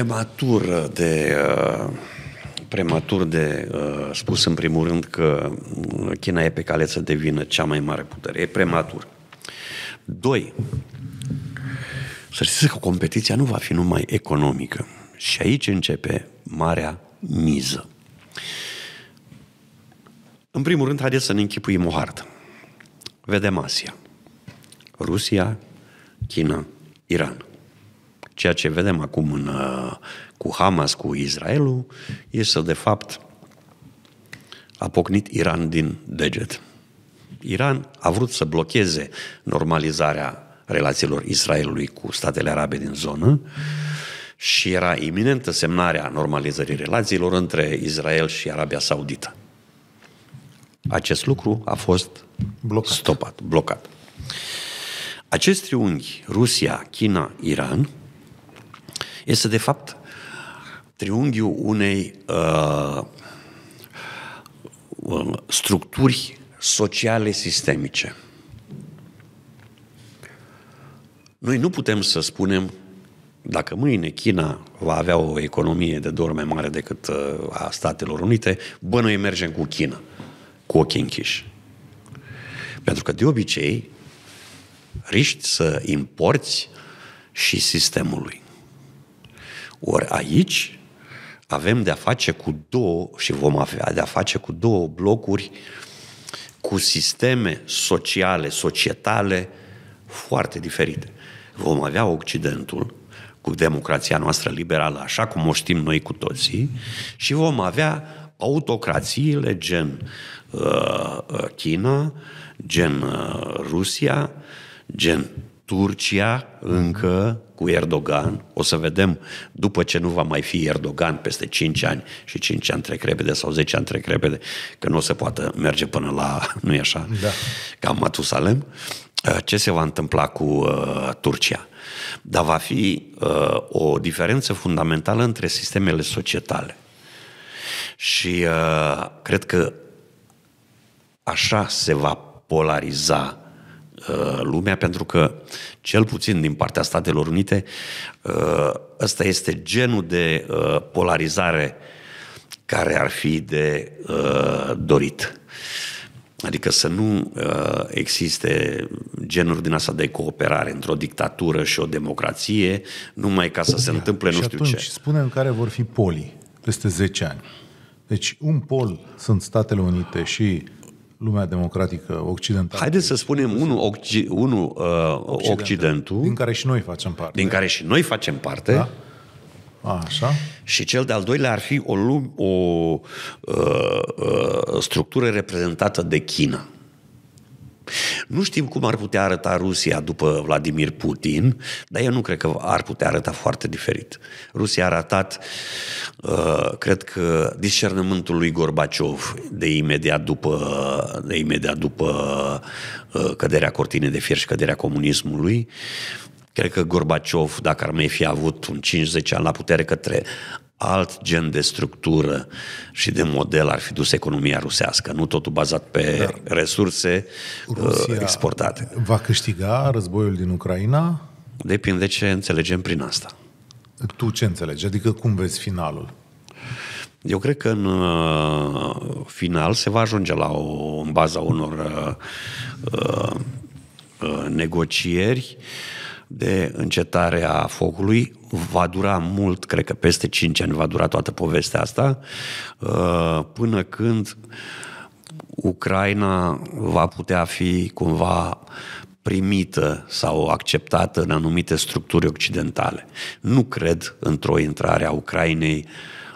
prematur de spus în primul rând că China e pe cale să devină cea mai mare putere. E prematur. 2. Să știți că competiția nu va fi numai economică. Și aici începe marea miză. În primul rând, haideți să ne închipuim o hartă. Vedem Asia. Rusia, China, Iran. Ceea ce vedem acum cu Hamas, cu Israelul, este de fapt a pocnit Iran din deget. Iran a vrut să blocheze normalizarea relațiilor Israelului cu statele arabe din zonă și era iminentă semnarea normalizării relațiilor între Israel și Arabia Saudită. Acest lucru a fost blocat. Acest triunghi, Rusia, China, Iran, este de fapt triunghiul unei structuri sociale sistemice. Noi nu putem să spunem, dacă mâine China va avea o economie de 2 ori mai mare decât a Statelor Unite, noi mergem cu China, cu ochii închiși. Pentru că de obicei riști să importi și sistemului. Ori aici avem de-a face cu vom avea de-a face cu două blocuri cu sisteme sociale, societale foarte diferite. Vom avea Occidentul cu democrația noastră liberală, așa cum o știm noi cu toții, și vom avea autocrațiile gen China, gen Rusia, gen Turcia, încă cu Erdogan. O să vedem, după ce nu va mai fi Erdogan peste 5 ani, și 5 ani trec repede sau 10 ani trec repede, că nu o să poată merge până la, nu-i așa, da, ca Matusalem, ce se va întâmpla cu Turcia. Dar va fi o diferență fundamentală între sistemele societale. Și cred că așa se va polariza lumea, pentru că, cel puțin din partea Statelor Unite, ăsta este genul de polarizare care ar fi de dorit. Adică să nu existe genuri din asta de cooperare într-o dictatură și o democrație, numai ca să se întâmple nu știu ce. Și atunci spunem care vor fi polii peste 10 ani. Deci un pol sunt Statele Unite și lumea democratică occidentală. Haideți să spunem Occidentul. Din care și noi facem parte. Din care și noi facem parte. Da? Așa. Și cel de-al doilea ar fi o structură reprezentată de China. Nu știm cum ar putea arăta Rusia după Vladimir Putin, dar eu nu cred că ar putea arăta foarte diferit. Rusia a arătat, cred că, discernământul lui Gorbaciov de imediat după căderea cortinei de fier și căderea comunismului. Cred că Gorbaciov, dacă ar mai fi avut un 5-10 ani la putere, către alt gen de structură și de model ar fi dus economia rusească, nu totul bazat pe resurse exportate. Va câștiga războiul din Ucraina? Depinde ce înțelegem prin asta. Tu ce înțelegi? Adică cum vezi finalul? Eu cred că în final se va ajunge în baza unor negocieri de încetare a focului. Va dura mult, cred că peste 5 ani va dura toată povestea asta, până când Ucraina va putea fi cumva primită sau acceptată în anumite structuri occidentale. Nu cred într-o intrare a Ucrainei,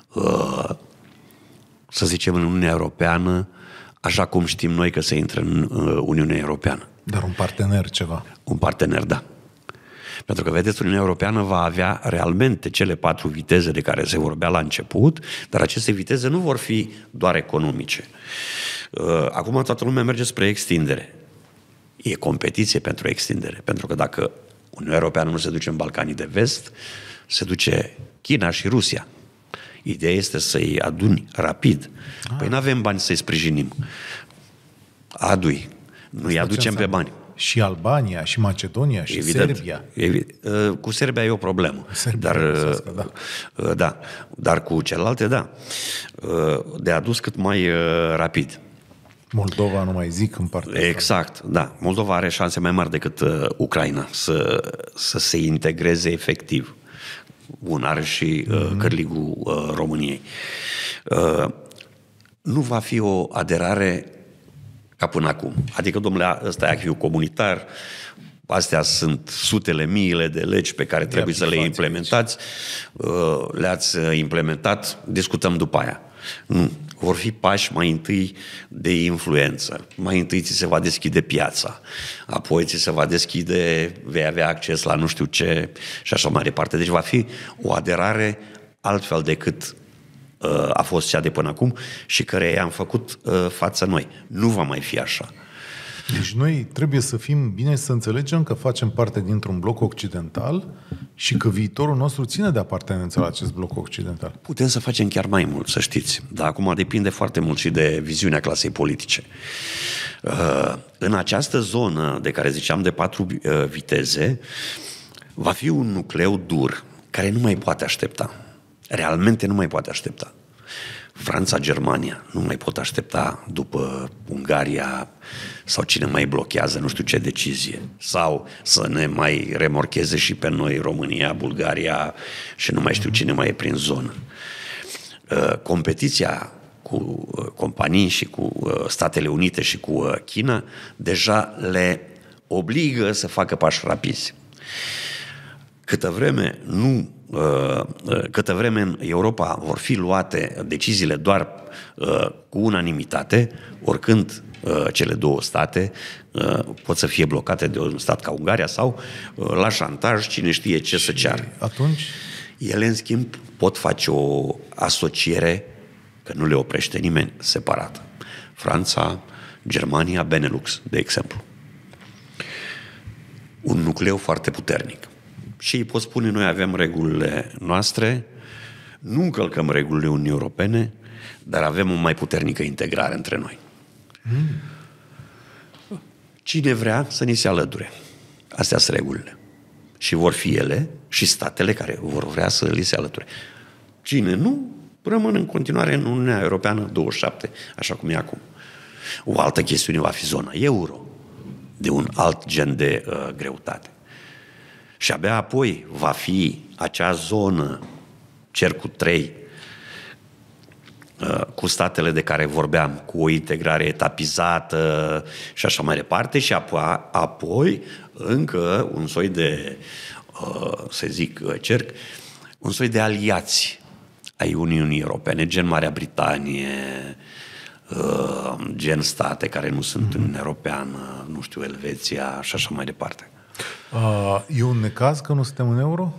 să zicem, în Uniunea Europeană, așa cum știm noi că se intră în Uniunea Europeană. Dar un partener ceva. Un partener, da. Pentru că, vedeți, Uniunea Europeană va avea realmente cele 4 viteze de care se vorbea la început, dar aceste viteze nu vor fi doar economice. Acum toată lumea merge spre extindere. E competiție pentru extindere, pentru că dacă Uniunea Europeană nu se duce în Balcanii de Vest, se duce China și Rusia. Ideea este să-i aduni rapid. Păi n-avem bani să-i sprijinim. Adui. Nu-i aducem pe bani. Și Albania, și Macedonia, și evident, Serbia. Cu Serbia e o problemă. Dar cu celelalte, da. De adus cât mai rapid. Moldova, nu mai zic, în partea Exact, da. Moldova are șanse mai mari decât Ucraina să se integreze efectiv. Bun, are și cârligul României. Nu va fi o aderare ca până acum. Adică, domnule, ăsta e acquis comunitar, astea sunt sutele, miile de legi pe care trebuie să le implementați, le-ați implementat, discutăm după aia. Nu. Vor fi pași mai întâi de influență. Mai întâi ți se va deschide piața, apoi ți se va deschide, vei avea acces la nu știu ce și așa mai departe. Deci va fi o aderare altfel decât a fost cea de până acum și care i-am făcut față noi. Nu va mai fi așa. Deci noi trebuie să fim bine, să înțelegem că facem parte dintr-un bloc occidental și că viitorul nostru ține de apartenență la acest bloc occidental. Putem să facem chiar mai mult, să știți. Dar acum depinde foarte mult și de viziunea clasei politice. În această zonă de care ziceam de 4 viteze, va fi un nucleu dur care nu mai poate aștepta. Realmente nu mai poate aștepta. Franța, Germania nu mai pot aștepta după Ungaria sau cine mai blochează nu știu ce decizie. Sau să ne mai remorcheze și pe noi România, Bulgaria și nu mai știu cine mai e prin zonă. Competiția cu companii și cu Statele Unite și cu China deja le obligă să facă pași rapizi. Câtă vreme în Europa vor fi luate deciziile doar cu unanimitate, oricând cele 2 state pot să fie blocate de un stat ca Ungaria sau la șantaj, cine știe ce să ceară. Atunci? Ele, în schimb, pot face o asociere, că nu le oprește nimeni, separată. Franța, Germania, Benelux, de exemplu. Un nucleu foarte puternic. Și îi pot spune, noi avem regulile noastre, nu încălcăm regulile Uniunii Europene, dar avem o mai puternică integrare între noi. Cine vrea să ni se alăture. Astea sunt regulile. Și vor fi ele și statele care vor vrea să li se alăture. Cine nu, rămân în continuare în Uniunea Europeană 27, așa cum e acum. O altă chestiune va fi zona euro, de un alt gen de greutate. Și abia apoi va fi acea zonă, cercul 3, cu statele de care vorbeam, cu o integrare etapizată și așa mai departe, și apoi încă un soi de, să zic, cerc un soi de aliați ai Uniunii Europene, gen Marea Britanie, gen state care nu sunt în Uniunea Europeană, nu știu, Elveția și așa mai departe. E un necaz că nu suntem în euro?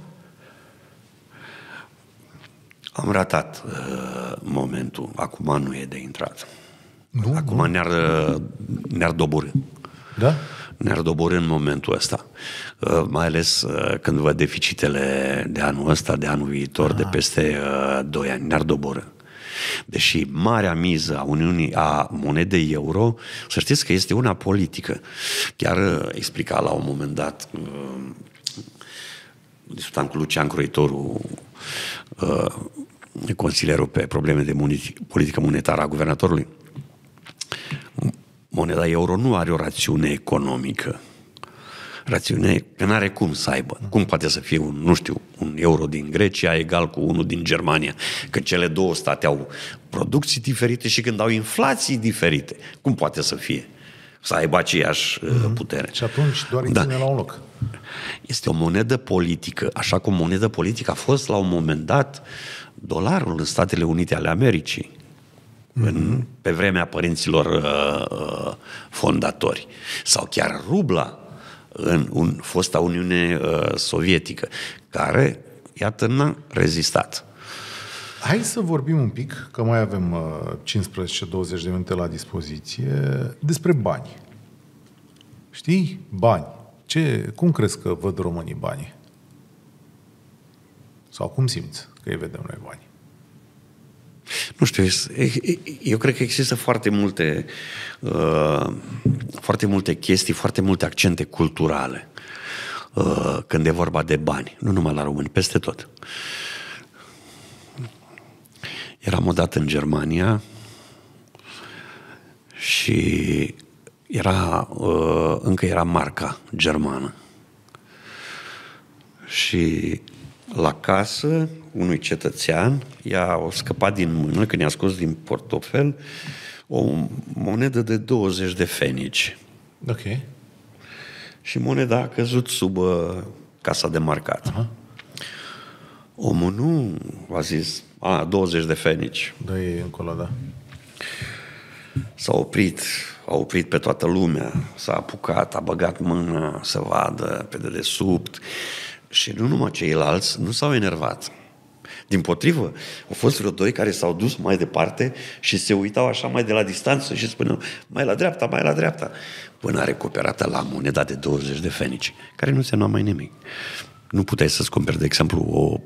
Am ratat momentul. Acum nu e de intrat. Nu, acum ne-ar doborî. Da? Ne-ar doborî în momentul ăsta. Mai ales când văd deficitele de anul ăsta, de anul viitor, de peste 2 ani. Ne-ar doborî. Deși marea miză a Uniunii, a monedei euro, să știți că este una politică. Chiar explica la un moment dat, discutam cu Lucian Croitoru, consilierul pe probleme de politică monetară a guvernatorului. Moneda euro nu are o rațiune economică. Rațiune că n-are cum să aibă. Cum poate să fie un euro din Grecia egal cu unul din Germania? Că cele două state au producții diferite și când au inflații diferite. Cum poate să fie? Să aibă aceeași putere. Și atunci doar îi ține la un loc. Este o monedă politică, așa cum monedă politică a fost la un moment dat dolarul în Statele Unite ale Americii. Pe vremea părinților fondatori. Sau chiar rubla în fosta Uniune Sovietică, care, iată, n-a rezistat. Hai să vorbim un pic, că mai avem 15-20 de minute la dispoziție, despre bani. Știi? Bani. Cum crezi că văd românii banii? Sau cum simți că îi vedem noi bani? Nu știu, eu cred că există foarte multe chestii, foarte multe accente culturale când e vorba de bani. Nu numai la români, peste tot. Eram odată în Germania și încă era marca germană. Și la casă, unui cetățean i-a scăpat din mână, când i-a scos din portofel, o monedă de 20 de fenici. Ok. Și moneda a căzut sub casa de marcat. Uh-huh. Omul nu a zis, 20 de fenici. Dă-i încolo, da. S-a oprit pe toată lumea, s-a apucat, a băgat mâna să vadă pe dedesubt. Și nu numai ceilalți nu s-au enervat. Dimpotrivă, au fost vreo 2 care s-au dus mai departe și se uitau așa mai de la distanță și spuneau mai la dreapta, până a recuperat la moneda de 20 de fenici, care nu însemna mai nimic. Nu puteai să-ți cumperi, de exemplu,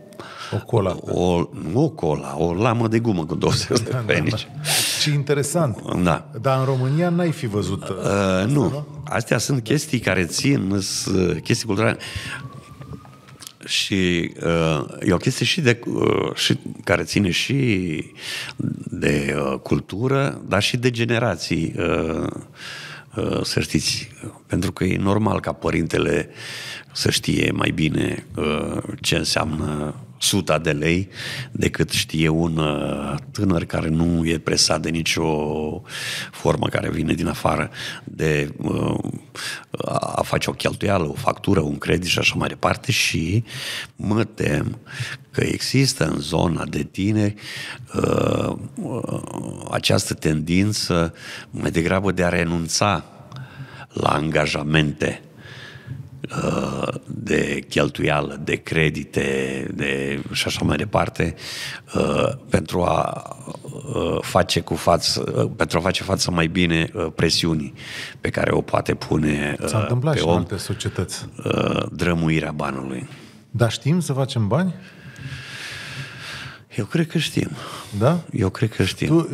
o lamă de gumă cu 20 de fenici. Da. Ce interesant. Da. Dar în România n-ai fi văzut asta, nu. Astea sunt chestii care țin, chestii culturale. Și e o chestie și care ține și de cultură, dar și de generații, să știți. Pentru că e normal ca părintele să știe mai bine ce înseamnă 100 de lei decât știe un tânăr care nu e presat de nicio formă care vine din afară de a face o cheltuială, o factură, un credit și așa mai departe. Și mă tem că există în zona de tineri această tendință mai degrabă de a renunța la angajamente de cheltuială, de credite, și așa mai departe, pentru a face față mai bine presiunii pe care o poate pune S-a întâmplat pe și om în alte societăți. Drămuirea banului. Dar știm să facem bani? Eu cred că știm. Da? Eu cred că știm.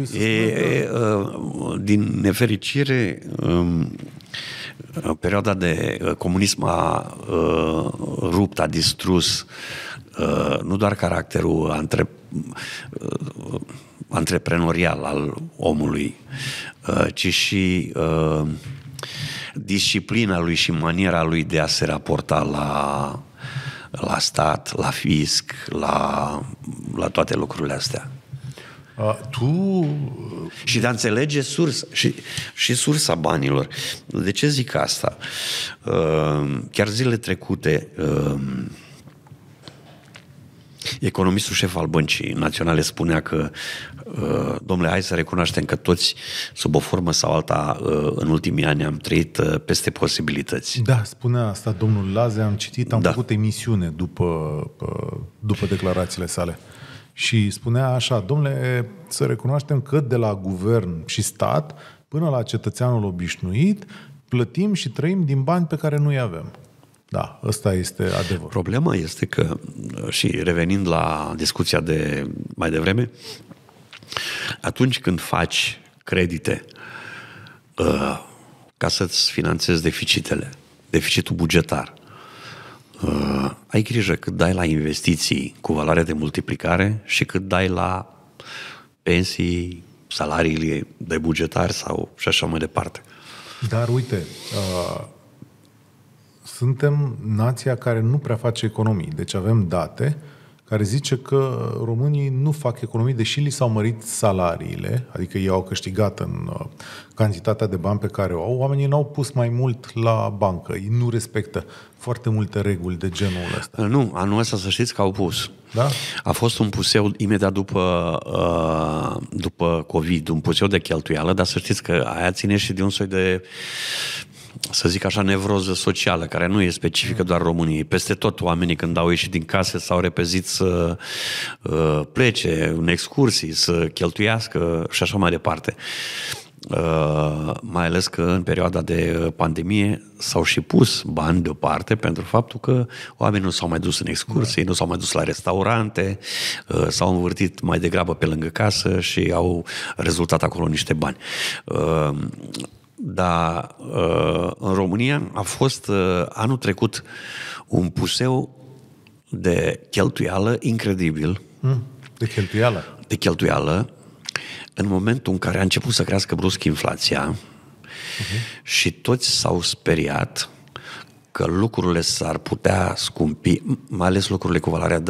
Din nefericire, perioada de comunism a rupt, a distrus nu doar caracterul antreprenorial al omului, ci și disciplina lui și maniera lui de a se raporta la stat, la fisc, la toate lucrurile astea. Și de a înțelege și sursa banilor. De ce zic asta? Chiar zilele trecute economistul șef al Băncii Naționale spunea că domnule, hai să recunoaștem că toți, sub o formă sau alta, în ultimii ani am trăit peste posibilități. Da, spunea asta domnul Laze, am citit, am făcut emisiune după declarațiile sale. Și spunea așa, domnule, să recunoaștem că de la guvern și stat până la cetățeanul obișnuit plătim și trăim din bani pe care nu-i avem. Da, ăsta este adevărul. Problema este că, și revenind la discuția de mai devreme, atunci când faci credite ca să-ți finanțezi deficitul bugetar, ai grijă cât dai la investiții cu valoare de multiplicare și cât dai la pensii, salariile de bugetari sau și așa mai departe. Dar uite, suntem nația care nu prea face economii. Deci avem date care zice că românii nu fac economii, deși li s-au mărit salariile, adică ei au câștigat în cantitatea de bani pe care o au, oamenii n-au pus mai mult la bancă. Ei nu respectă foarte multe reguli de genul ăsta. Nu, anul ăsta să știți că au pus. Da? A fost un puseu imediat după COVID, un puseu de cheltuială, dar să știți că aia ține și de un soi de, să zic așa, nevroză socială, care nu e specifică doar României. Peste tot oamenii când au ieșit din case s-au repezit să plece în excursii, să cheltuiască și așa mai departe. Mai ales că în perioada de pandemie s-au și pus bani deoparte pentru faptul că oamenii nu s-au mai dus în excursii, nu s-au mai dus la restaurante, s-au învârtit mai degrabă pe lângă casă și au rezultat acolo niște bani. Dar în România a fost anul trecut un puseu de cheltuială incredibil. De cheltuială în momentul în care a început să crească brusc inflația și toți s-au speriat că lucrurile s-ar putea scumpi, mai ales lucrurile cu valoarea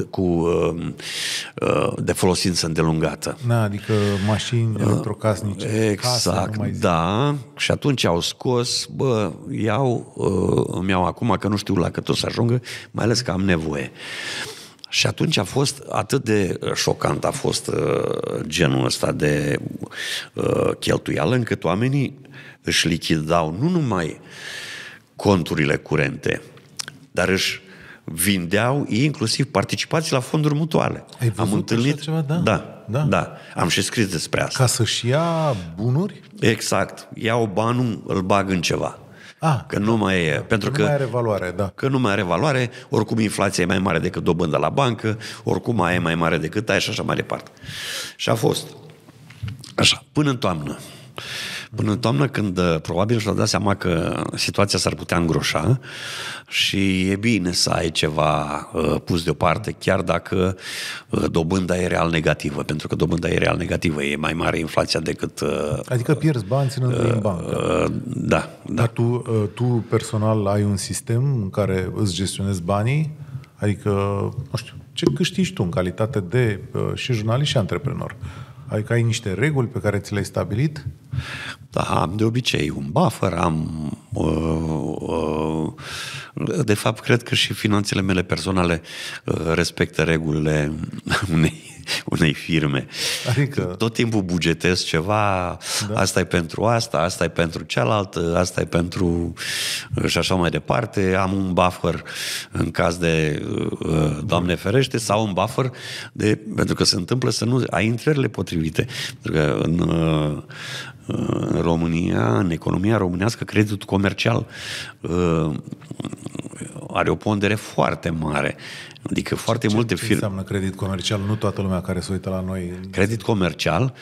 de folosință îndelungată. Adică mașini electrocasnice. Exact, da. Și atunci au scos, îmi iau acum că nu știu la cât o să ajungă, mai ales că am nevoie. Și atunci a fost atât de șocant, a fost genul ăsta de cheltuială, încât oamenii își lichidau nu numai conturile curente, dar își vindeau inclusiv participații la fonduri mutuale. Ai văzut am întâlnit așa ceva? Da. Am și scris despre asta. Ca să-și ia bunuri? Exact. Iau banul, îl bag în ceva. Că nu mai e. Pentru că nu mai are valoare, da. Că nu mai are valoare, oricum inflația e mai mare decât dobânda la bancă, oricum aia e mai mare decât aia și așa mai departe. Și a fost așa, până în toamnă. Până în toamnă, când probabil și-au dat seama că situația s-ar putea îngroșa și e bine să ai ceva pus deoparte, chiar dacă dobânda e real negativă, pentru că dobânda e real negativă, e mai mare inflația decât... Adică pierzi bani ținându-i în bancă. Da. Dar tu personal ai un sistem în care îți gestionezi banii? Adică, nu știu, ce câștigi tu în calitate de și jurnalist și antreprenor? Adică ai niște reguli pe care ți le-ai stabilit? Da, am de obicei un buffer, de fapt, cred că și finanțele mele personale respectă regulile unei firme. Adică... Tot timpul bugetez ceva, asta e pentru asta e pentru cealaltă, asta e pentru... și așa mai departe. Am un buffer în caz de Doamne ferește, sau un buffer pentru că se întâmplă să nu ai intrările potrivite. Pentru că în România, în economia românească, creditul comercial are o pondere foarte mare. Adică foarte multe firme... Ce înseamnă credit comercial? Nu toată lumea care se uită la noi... Credit comercial...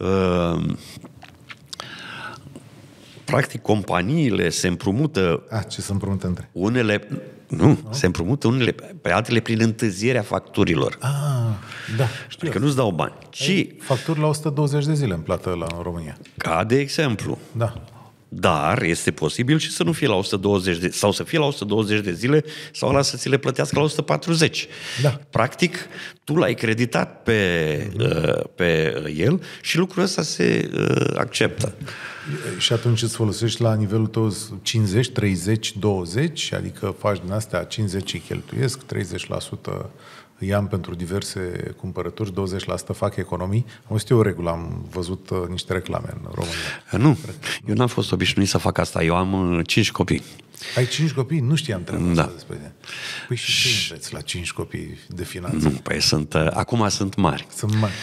practic, companiile se împrumută... Ce se împrumută între? Unele... Nu, se împrumută unele pe altele prin întârzierea facturilor. Da, știu. Adică nu-ți dau bani. Facturi la 120 de zile în plată în România. Ca de exemplu. Da. Dar este posibil și să nu fie la 120 sau să fie la 120 de zile sau la să ți le plătească la 140. Da. Practic, tu l-ai creditat pe el și lucrul ăsta se acceptă. Și atunci îți folosești la nivelul tău 50, 30, 20, adică faci din astea 50 îi cheltuiesc, 30% îi am pentru diverse cumpărături, 20% fac economii. Am văzut eu o regulă, am văzut niște reclame în România. Nu, eu n-am fost obișnuit să fac asta. Eu am 5 copii. Ai 5 copii? Nu știam treaba asta Da. despre tine. Păi și ce înveți la 5 copii de finanțe? Nu, păi acum sunt mari. Sunt mari.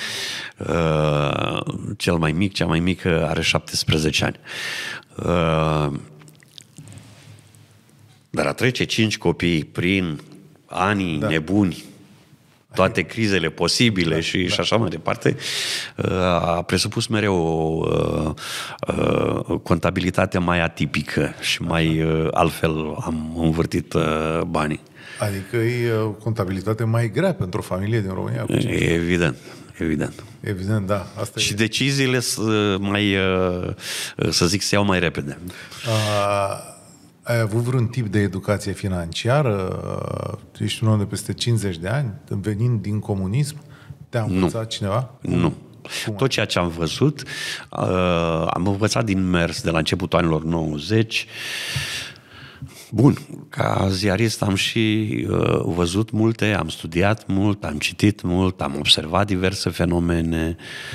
Cea mai mică are 17 ani. Dar a trece 5 copii prin anii nebuni, toate crizele posibile și așa mai departe, a presupus mereu o contabilitate mai atipică și mai altfel am învârtit banii. Adică e o contabilitate mai grea pentru o familie din România. Evident. Evident, da. Asta și deciziile mai, să zic, se iau mai repede. Ai avut vreun tip de educație financiară? Ești un om de peste 50 de ani, venind din comunism? Te-a învățat cineva? Nu. Tot ceea ce am văzut, am învățat din mers de la începutul anilor 90. Bun, ca ziarist am și văzut multe, am studiat mult, am citit mult, am observat diverse fenomene.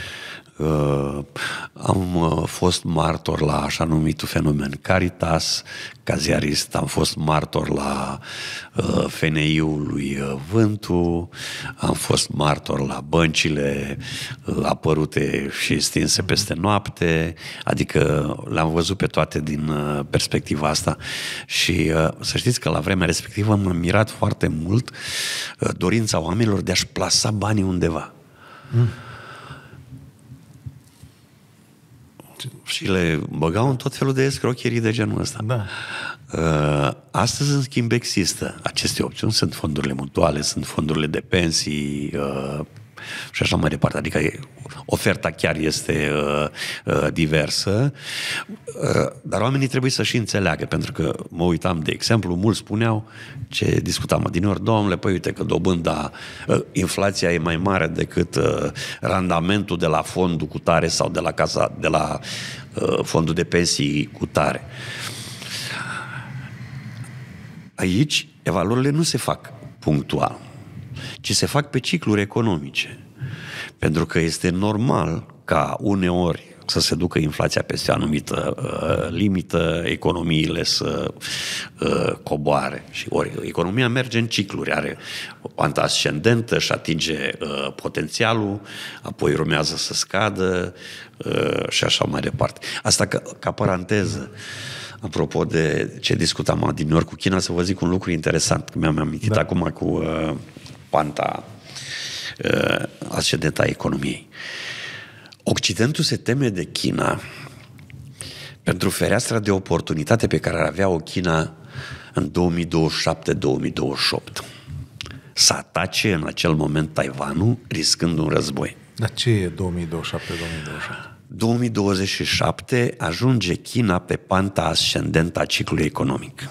Am fost martor la așa numitul fenomen Caritas, ca ziarist am fost martor la FNI-ul lui Vântu, am fost martor la băncile apărute și stinse peste noapte, adică le-am văzut pe toate din perspectiva asta și să știți că la vremea respectivă m-am mirat foarte mult dorința oamenilor de a-și plasa banii undeva. Și le băgau în tot felul de escrocherii de genul ăsta. Da. Astăzi, în schimb, există aceste opțiuni. Sunt fondurile mutuale, sunt fondurile de pensii și așa mai departe. Adică oferta chiar este diversă, dar oamenii trebuie să și înțeleagă, pentru că mă uitam, de exemplu, mulți spuneau, ce discutam adineori, domnule, păi uite că dobânda, inflația e mai mare decât randamentul de la fondul cu tare sau de la casa, de la fondul de pensii cu tare. Aici, evaluările nu se fac punctual, ci se fac pe cicluri economice. Pentru că este normal ca uneori să se ducă inflația peste o anumită limită, economiile să coboare. Și ori economia merge în cicluri, are o pantă ascendentă și atinge potențialul, apoi urmează să scadă și așa mai departe. Asta ca paranteză. Apropo de ce discutam adineori cu China, să vă zic un lucru interesant, că mi-am amintit acum cu panta ascendentă a economiei. Occidentul se teme de China pentru fereastra de oportunitate pe care ar avea-o China în 2027-2028. Să atace în acel moment Taiwanul, riscând un război. Dar ce e 2027-2028? 2027 ajunge China pe panta ascendentă a ciclului economic.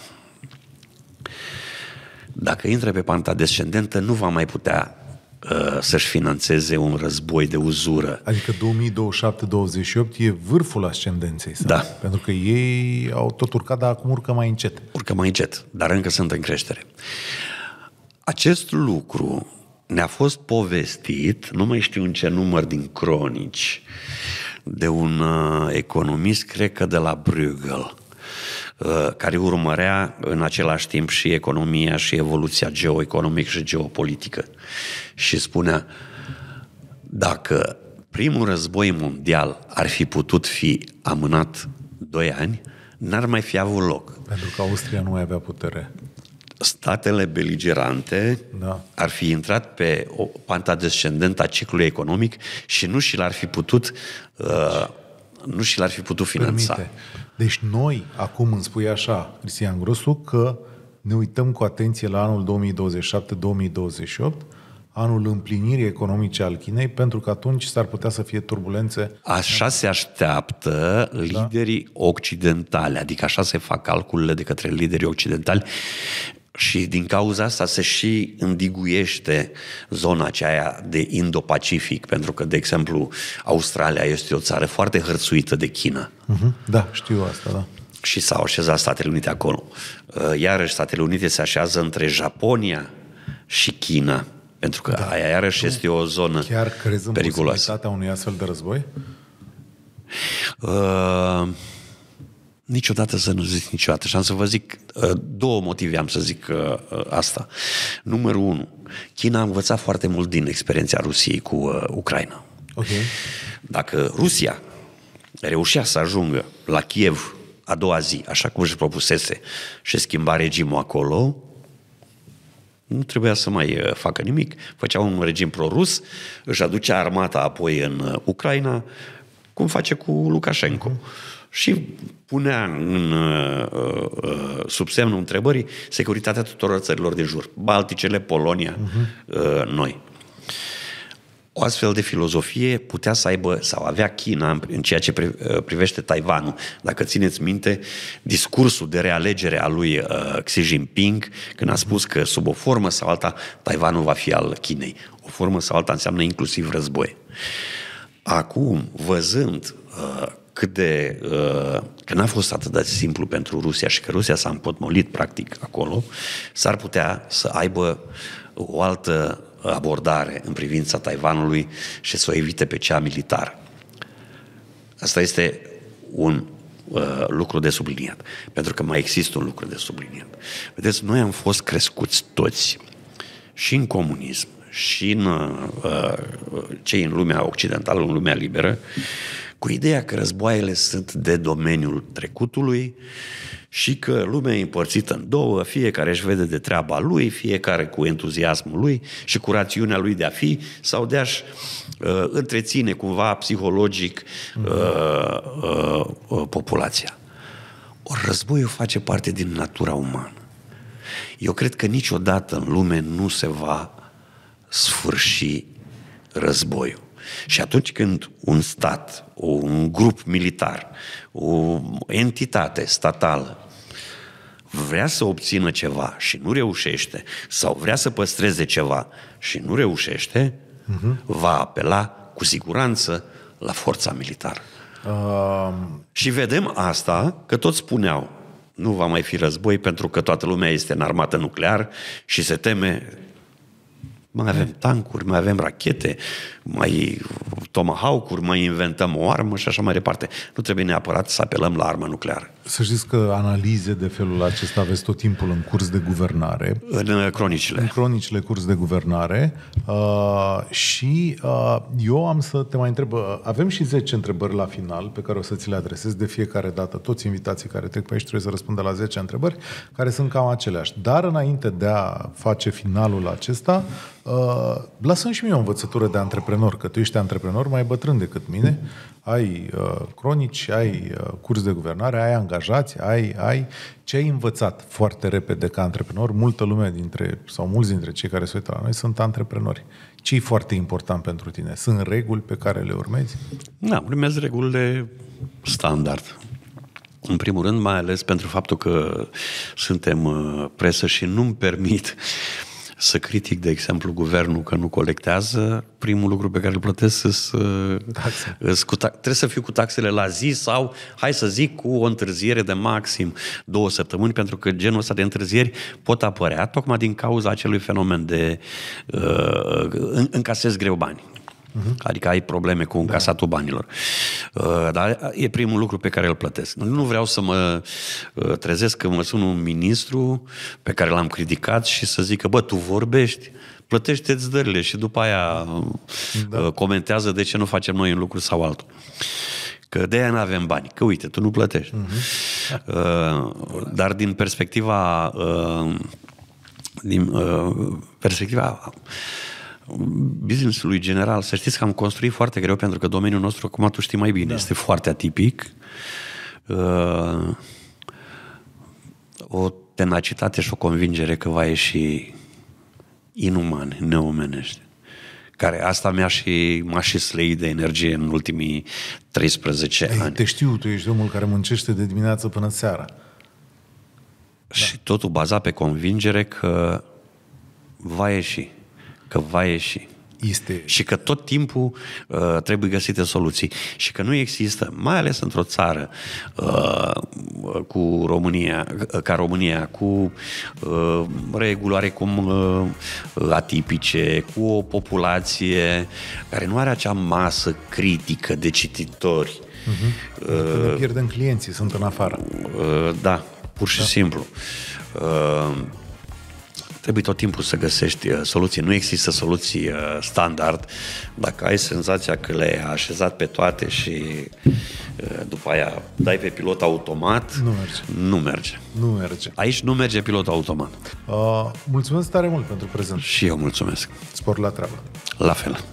Dacă intră pe panta descendentă, nu va mai putea să-și finanțeze un război de uzură. Adică 2027-2028 e vârful ascendenței sale. Da. Pentru că ei au tot urcat, dar acum urcă mai încet. Urcă mai încet, dar încă sunt în creștere. Acest lucru ne-a fost povestit, nu mai știu în ce număr din cronici, de un economist, cred că de la Bruegel, care urmărea în același timp și economia și evoluția geoeconomică și geopolitică. Și spunea, dacă primul război mondial ar fi putut fi amânat 2 ani, n-ar mai fi avut loc. Pentru că Austria nu mai avea putere. Statele beligerante ar fi intrat pe o panta descendentă a ciclului economic și nu și l-ar fi putut finanța. Permite. Deci noi, acum îmi spui așa, Cristian Grosu, că ne uităm cu atenție la anul 2027-2028, anul împlinirii economice al Chinei, pentru că atunci s-ar putea să fie turbulențe. Așa se așteaptă liderii occidentali, adică așa se fac calculele de către liderii occidentali și din cauza asta se și îndiguiește zona aceea de Indo-Pacific, pentru că, de exemplu, Australia este o țară foarte hărțuită de China. Da, știu asta, da. Și s-au așezat Statele Unite acolo. Iarăși, Statele Unite se așează între Japonia și China. Pentru că aia iarăși este o zonă Chiar crezi în periculoasă. posibilitatea unui astfel de război? Niciodată să nu zic niciodată. Și am să vă zic două motive, am să zic asta. Numărul 1. China a învățat foarte mult din experiența Rusiei cu Ucraina. Okay. Dacă Rusia reușea să ajungă la Kiev a doua zi, așa cum își propusese, și schimba regimul acolo, nu trebuia să mai facă nimic. Făcea un regim pro-rus, își aducea armata apoi în Ucraina, cum face cu Lukashenko. Și punea sub semnul întrebării securitatea tuturor țărilor din jur. Balticele, Polonia, noi. O astfel de filozofie putea să aibă sau avea China în ceea ce privește Taiwanul. Dacă țineți minte, discursul de realegere a lui Xi Jinping, când a spus că sub o formă sau alta Taiwanul va fi al Chinei. O formă sau alta înseamnă inclusiv război. Acum, văzând că n-a fost atât de simplu pentru Rusia și că Rusia s-a împotmolit practic acolo, s-ar putea să aibă o altă abordare în privința Taiwanului și să o evite pe cea militară. Asta este un lucru de subliniat. Pentru că mai există un lucru de subliniat. Vedeți, noi am fost crescuți toți și în comunism și în cei în lumea occidentală, în lumea liberă, cu ideea că războaiele sunt de domeniul trecutului și că lumea e împărțită în două, fiecare își vede de treaba lui, fiecare cu entuziasmul lui și cu rațiunea lui de a fi sau de a-și întreține cumva psihologic populația. Ori războiul face parte din natura umană. Eu cred că niciodată în lume nu se va sfârși războiul. Și atunci când un stat, un grup militar, o entitate statală vrea să obțină ceva și nu reușește, sau vrea să păstreze ceva și nu reușește, va apela cu siguranță la forța militară. Și vedem asta, că toți spuneau, nu va mai fi război pentru că toată lumea este în armată nuclear și se teme. Mai avem tancuri, mai avem rachete, mai tomahawk-uri, mai inventăm o armă și așa mai departe. Nu trebuie neapărat să apelăm la armă nucleară. Să știți că analize de felul acesta aveți tot timpul în curs de guvernare. În cronicile. În cronicile curs de guvernare. Și eu am să te mai întreb. Avem și 10 întrebări la final pe care o să ți le adresez de fiecare dată. Toți invitații care trec pe aici trebuie să răspundă la 10 întrebări, care sunt cam aceleași. Dar înainte de a face finalul acesta, lasă-mi și mie o învățătură de antreprenor, că tu ești antreprenor mai bătrân decât mine, ai cronici, ai curs de guvernare, ai angajați, ai ce ai învățat foarte repede ca antreprenor. Multă lume sau mulți dintre cei care se uită la noi sunt antreprenori. Ce e foarte important pentru tine? Sunt reguli pe care le urmezi? Da, urmez regulile standard. În primul rând, mai ales pentru faptul că suntem presă și nu-mi permit să critic, de exemplu, guvernul că nu colectează, primul lucru pe care îl plătesc trebuie să fiu cu taxele la zi sau, hai să zic, cu o întârziere de maxim 2 săptămâni, pentru că genul ăsta de întârzieri pot apărea tocmai din cauza acelui fenomen de încasez greu bani. Adică ai probleme cu încasatul banilor. Dar e primul lucru pe care îl plătesc. Nu vreau să mă trezesc că mă sună un ministru pe care l-am criticat și să zică, bă, tu vorbești, plătește-ți dările și după aia comentează de ce nu facem noi un lucru sau altul. Că de aia nu avem bani. Că uite, tu nu plătești. Dar din perspectiva business-ului general, să știți că am construit foarte greu, pentru că domeniul nostru, cum tu știi mai bine, este foarte atipic. O tenacitate și o convingere că va ieși inuman, neomenește. Care asta m-a și slăit de energie în ultimii 13 ani. Te știu, tu ești omul care muncește de dimineață până seara. Și totul bazat pe convingere că va ieși. Este. Și că tot timpul trebuie găsite soluții. Și că nu există, mai ales într-o țară cu România, ca România, cu reguli oarecum atipice, cu o populație care nu are acea masă critică de cititori. Că ne pierdem clienții, sunt în afară. Da, pur și simplu. Trebuie tot timpul să găsești soluții. Nu există soluții standard. Dacă ai senzația că le-ai așezat pe toate și după aia dai pe pilot automat, nu merge. Nu merge. Aici nu merge pilot automat. Mulțumesc tare mult pentru prezent. Și eu mulțumesc. Spor la treabă. La fel.